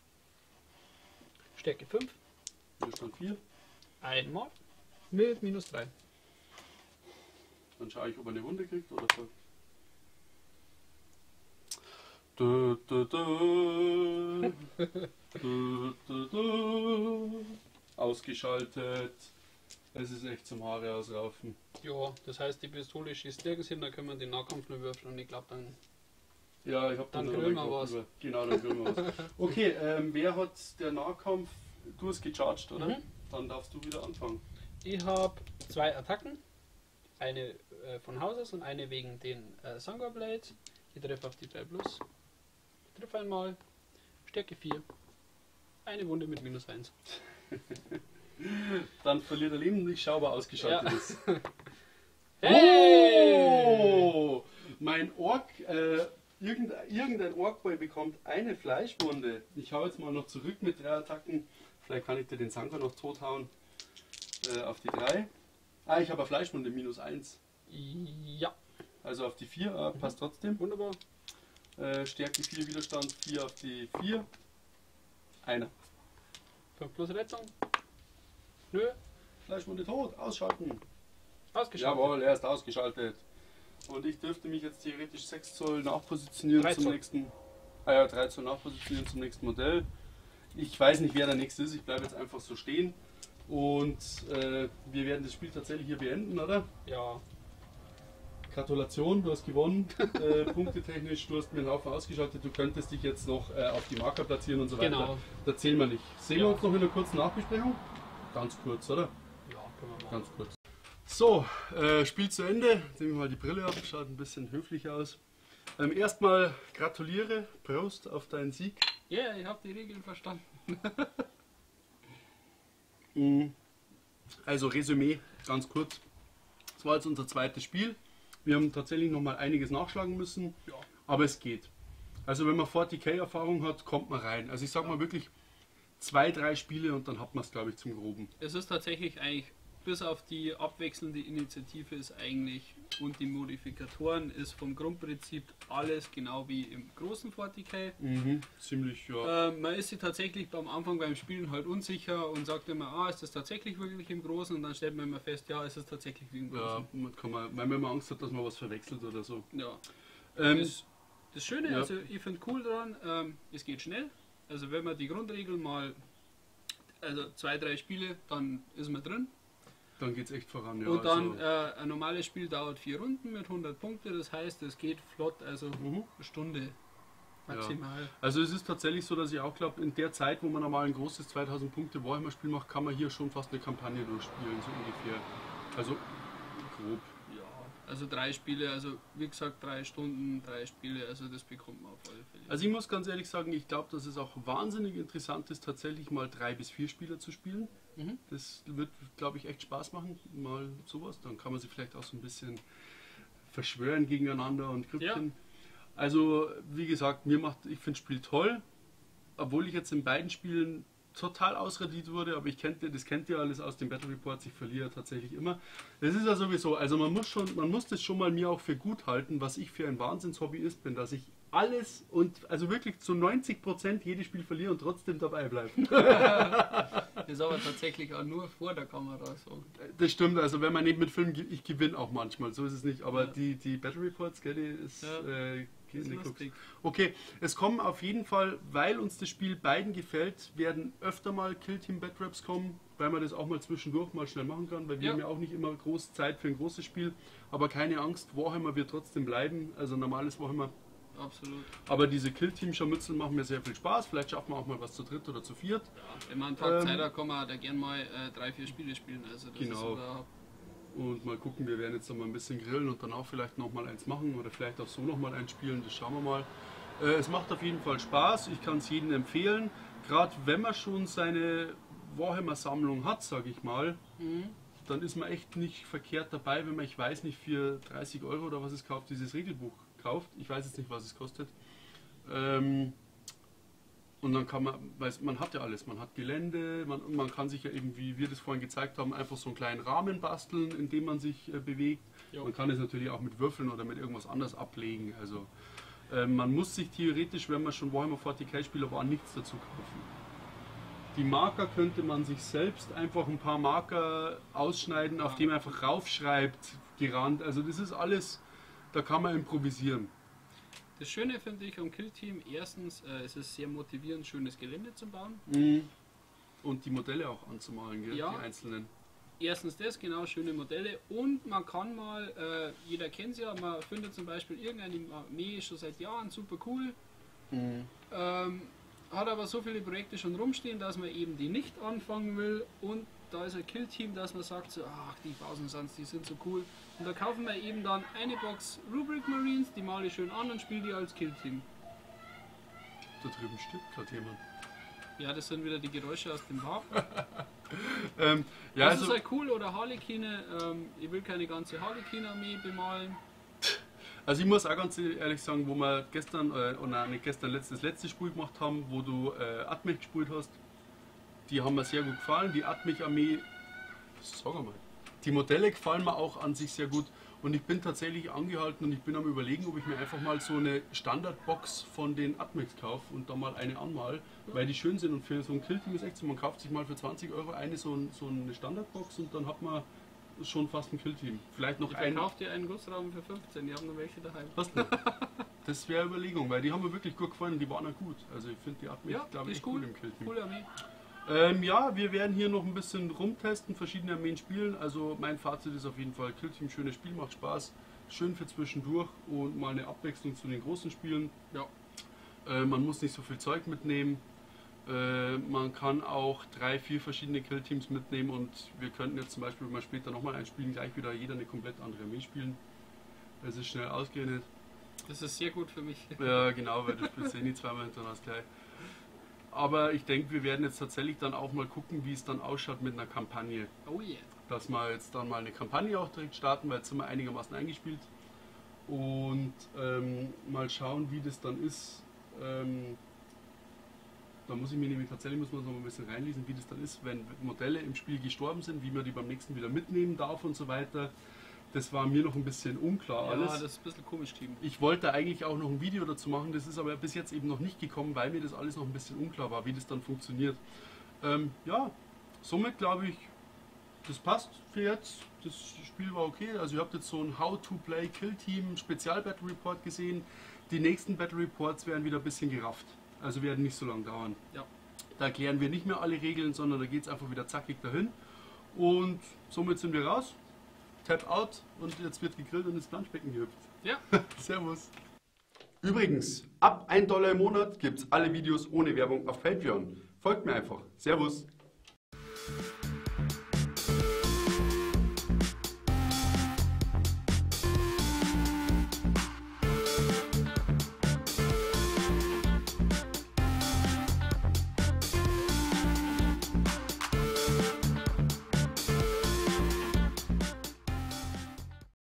Stärke fünf. Widerstand vier. Einmal. Mit minus drei. Dann schaue ich, ob er eine Wunde kriegt oder so. Du, du, du. Du, du, du. Ausgeschaltet. Es ist echt zum Haare ausraufen. Ja, das heißt, die Pistole schießt nirgends hin, da können wir den Nahkampf nur würfeln und ich glaube dann. Ja, ich habe Dann noch grillen mal wir gehabt was. über- Genau, dann grillen wir was. Okay, ähm, wer hat der Nahkampf? Du hast gecharged, oder? Mhm. Dann darfst du wieder anfangen. Ich habe zwei Attacken. Eine äh, von Haus aus und eine wegen den äh, Sangor Blades. Ich treffe auf die drei plus. Ich treffe einmal. Stärke vier. Eine Wunde mit minus eins. Dann verliert er Leben, ich schaue, ob er ausgeschaltet Ja. ist. Hey! Oh! Mein Ork, äh, irgendein, irgendein Orkboy bekommt eine Fleischwunde. Ich hau jetzt mal noch zurück mit drei Attacken. Vielleicht kann ich dir den Sanker noch tothauen. Äh, auf die drei. Ah, ich habe eine Fleischwunde, minus eins. Ja, Also auf die vier, äh, passt trotzdem. wunderbar. Äh, Stärke vier, Widerstand vier auf die vier. Einer. fünf plus Rettung. Nö, Fleischwunde tot, ausschalten. ausgeschaltet. Jawohl, er ist ausgeschaltet. Und ich dürfte mich jetzt theoretisch sechs Zoll nachpositionieren drei zum Zoll. nächsten. Ah ja, drei Zoll nachpositionieren zum nächsten Modell. Ich weiß nicht, wer der nächste ist. Ich bleibe jetzt einfach so stehen. Und äh, wir werden das Spiel tatsächlich hier beenden, oder? Ja, Gratulation, du hast gewonnen. äh, punktetechnisch, du hast mir einen Haufen ausgeschaltet. Du könntest dich jetzt noch äh, auf die Marker platzieren und so weiter. genau. Da zählen wir nicht. Sehen Ja. wir uns noch in einer kurzen Nachbesprechung? Ganz kurz, oder? Ja, können wir machen. Ganz kurz. So, äh, Spiel zu Ende. Jetzt nehmen wir mal die Brille ab, schaut ein bisschen höflich aus. Ähm, erstmal gratuliere, Prost auf deinen Sieg. Ja, yeah, ich habe die Regeln verstanden. Mhm. Also Resümee, ganz kurz. Das war jetzt unser zweites Spiel. Wir haben tatsächlich noch mal einiges nachschlagen müssen, Ja. aber es geht. Also wenn man vierzig K-Erfahrung hat, kommt man rein. Also ich sag mal wirklich zwei, drei Spiele und dann hat man es, glaube ich, zum Groben. Es ist tatsächlich eigentlich, bis auf die abwechselnde Initiative ist eigentlich und die Modifikatoren ist vom Grundprinzip alles genau wie im großen vierzig K. Mhm. Ziemlich, ja. Äh, man ist sich tatsächlich beim Anfang beim Spielen halt unsicher und sagt immer, ah, ist das tatsächlich wirklich im Großen? Und dann stellt man immer fest, ja, es ist tatsächlich wie im Ja, Großen. man kann man, weil man Angst hat, dass man was verwechselt oder so. Ja. Ähm, Das, das Schöne, ja. also ich finde cool daran, ähm, es geht schnell. Also wenn man die Grundregeln mal, also zwei, drei Spiele, dann ist man drin. dann geht es echt voran. Ja, Und dann also, äh, ein normales Spiel dauert vier Runden mit hundert Punkte, das heißt, es geht flott, also mhm. eine Stunde maximal. Also es ist tatsächlich so, dass ich auch glaube, in der Zeit, wo man normal ein großes zweitausend Punkte Warhammer-Spiel macht, kann man hier schon fast eine Kampagne durchspielen, so ungefähr. Also grob. Ja, also drei Spiele, also wie gesagt, drei Stunden, drei Spiele, also das bekommt man auf alle Fälle. Also ich muss ganz ehrlich sagen, ich glaube, dass es auch wahnsinnig interessant ist, tatsächlich mal drei bis vier Spieler zu spielen. Mhm. Das wird, glaube ich, echt Spaß machen, mal sowas. Dann kann man sich vielleicht auch so ein bisschen verschwören gegeneinander und Grüppchen. Also, wie gesagt, mir macht, ich finde das Spiel toll, obwohl ich jetzt in beiden Spielen total ausradiert wurde, aber ich kennt, das kennt ihr alles aus den Battle Reports, ich verliere tatsächlich immer. Das ist ja sowieso, also man muss schon, man muss das schon mal mir auch für gut halten, was ich für ein Wahnsinnshobbyist bin, dass ich alles und also wirklich zu neunzig Prozent jedes Spiel verliere und trotzdem dabei bleibe. Das ist aber tatsächlich auch nur vor der Kamera so. Das stimmt, also wenn man nicht mit Filmen, ich gewinne auch manchmal, so ist es nicht, aber Ja. die, die Battle Reports, gell, die ist, Ja. äh, Das ist nicht lustig. okay, es kommen auf jeden Fall, weil uns das Spiel beiden gefällt, werden öfter mal Killteam Batraps kommen, weil man das auch mal zwischendurch mal schnell machen kann, weil wir Ja. haben ja auch nicht immer groß Zeit für ein großes Spiel, aber keine Angst, Warhammer wird trotzdem bleiben, also normales Warhammer. Absolut. Aber diese Killteam-Scharmützel machen mir sehr viel Spaß, vielleicht schaffen wir auch mal was zu dritt oder zu viert. Ja, wenn man einen Tag Ähm, Zeit hat, kann man da gern mal äh, drei, vier Spiele spielen. Also das Genau. ist überhaupt Und mal gucken, wir werden jetzt noch mal ein bisschen grillen und dann auch vielleicht noch mal eins machen oder vielleicht auch so noch mal eins spielen, das schauen wir mal. Äh, es macht auf jeden Fall Spaß, ich kann es jedem empfehlen. Gerade wenn man schon seine Warhammer-Sammlung hat, sage ich mal, Mhm. dann ist man echt nicht verkehrt dabei, wenn man, ich weiß nicht, für dreißig Euro oder was es kauft, dieses Regelbuch kauft. Ich weiß jetzt nicht, was es kostet. Ähm, Und dann kann man, weil man hat ja alles, man hat Gelände, man, man kann sich ja eben, wie wir das vorhin gezeigt haben, einfach so einen kleinen Rahmen basteln, in dem man sich äh, bewegt. Jo. Man kann es natürlich auch mit Würfeln oder mit irgendwas anders ablegen. Also äh, man muss sich theoretisch, wenn man schon Warhammer vierzig Spieler war, nichts dazu kaufen. Die Marker könnte man sich selbst einfach ein paar Marker ausschneiden, auf dem man einfach raufschreibt, gerannt. Also das ist alles, da kann man improvisieren. Das Schöne finde ich am Killteam, erstens, äh, es ist sehr motivierend, schönes Gelände zu bauen. Und die Modelle auch anzumalen, gell? Ja. Die einzelnen. Erstens das, genau, schöne Modelle. Und man kann mal, äh, jeder kennt es ja, man findet zum Beispiel irgendeine Armee schon seit Jahren super cool. Ähm, hat aber so viele Projekte schon rumstehen, dass man eben die nicht anfangen will. Und da ist ein Killteam, dass man sagt, so, ach, die Thousand Suns, die sind so cool. Und da kaufen wir eben dann eine Box Rubric Marines, die male ich schön an und spiele die als Killteam. Da drüben stirbt gerade jemand. Ja, das sind wieder die Geräusche aus dem Hafen. Ähm, ja, das also, ist halt cool, oder Harlekine. Ähm, ich will keine ganze Harlekine-Armee bemalen. also ich muss auch ganz ehrlich sagen, wo wir gestern, äh, oder nicht gestern, letztes, letztes Spiel gemacht haben, wo du äh, Atmech gespielt hast, die haben mir sehr gut gefallen. Die Atmech-Armee, sag mal, die Modelle gefallen mir auch an sich sehr gut. Und ich bin tatsächlich angehalten und ich bin am überlegen, ob ich mir einfach mal so eine Standardbox von den Atmechs kaufe und da mal eine anmal, weil die schön sind. Und für so ein Killteam ist echt so, man kauft sich mal für zwanzig Euro eine so, ein, so eine Standardbox und dann hat man schon fast ein Killteam. Vielleicht noch Ich ein. verkaufe dir einen Gussrahmen für fünfzehn, die haben noch welche daheim. Hast du? Das wäre Überlegung, weil die haben mir wirklich gut gefallen und die waren auch gut. Also ich finde die Atmech, Ja, glaube die ich, ist echt gut cool. im Killteam. Coole Armee. Ähm, ja, wir werden hier noch ein bisschen rumtesten, verschiedene Armeen spielen. Also mein Fazit ist auf jeden Fall, Killteam, schönes Spiel, macht Spaß. Schön für zwischendurch und mal eine Abwechslung zu den großen Spielen. Ja. Äh, man muss nicht so viel Zeug mitnehmen. Äh, man kann auch drei, vier verschiedene Killteams mitnehmen und wir könnten jetzt zum Beispiel, wenn wir später nochmal einspielen, gleich wieder jeder eine komplett andere Armee spielen. Das ist schnell ausgeredet. Das ist sehr gut für mich. Ja, genau, weil du spielst eh nie zweimal hintereinander gleich. Aber ich denke, wir werden jetzt tatsächlich dann auch mal gucken, wie es dann ausschaut mit einer Kampagne. Oh yeah. Dass wir jetzt dann mal eine Kampagne auch direkt starten, weil jetzt sind wir einigermaßen eingespielt. Und ähm, mal schauen, wie das dann ist. Ähm, da muss ich mir nämlich tatsächlich muss man noch mal ein bisschen reinlesen, wie das dann ist, wenn Modelle im Spiel gestorben sind, wie man die beim nächsten wieder mitnehmen darf und so weiter. Das war mir noch ein bisschen unklar Ja, alles. das ist ein bisschen komisch geschrieben. Ich wollte eigentlich auch noch ein Video dazu machen, das ist aber bis jetzt eben noch nicht gekommen, weil mir das alles noch ein bisschen unklar war, wie das dann funktioniert. Ähm, ja, somit glaube ich, das passt für jetzt. Das Spiel war okay. Also ihr habt jetzt so ein How-to-Play-Kill-Team Spezial-Battle Report gesehen. Die nächsten Battle Reports werden wieder ein bisschen gerafft. Also werden nicht so lange dauern. Ja. Da erklären wir nicht mehr alle Regeln, sondern da geht es einfach wieder zackig dahin. Und somit sind wir raus. Tap out und jetzt wird gegrillt und ins Planschbecken gehüpft. Ja. Servus. Übrigens, ab ein Dollar im Monat gibt es alle Videos ohne Werbung auf Patreon. Folgt mir einfach. Servus.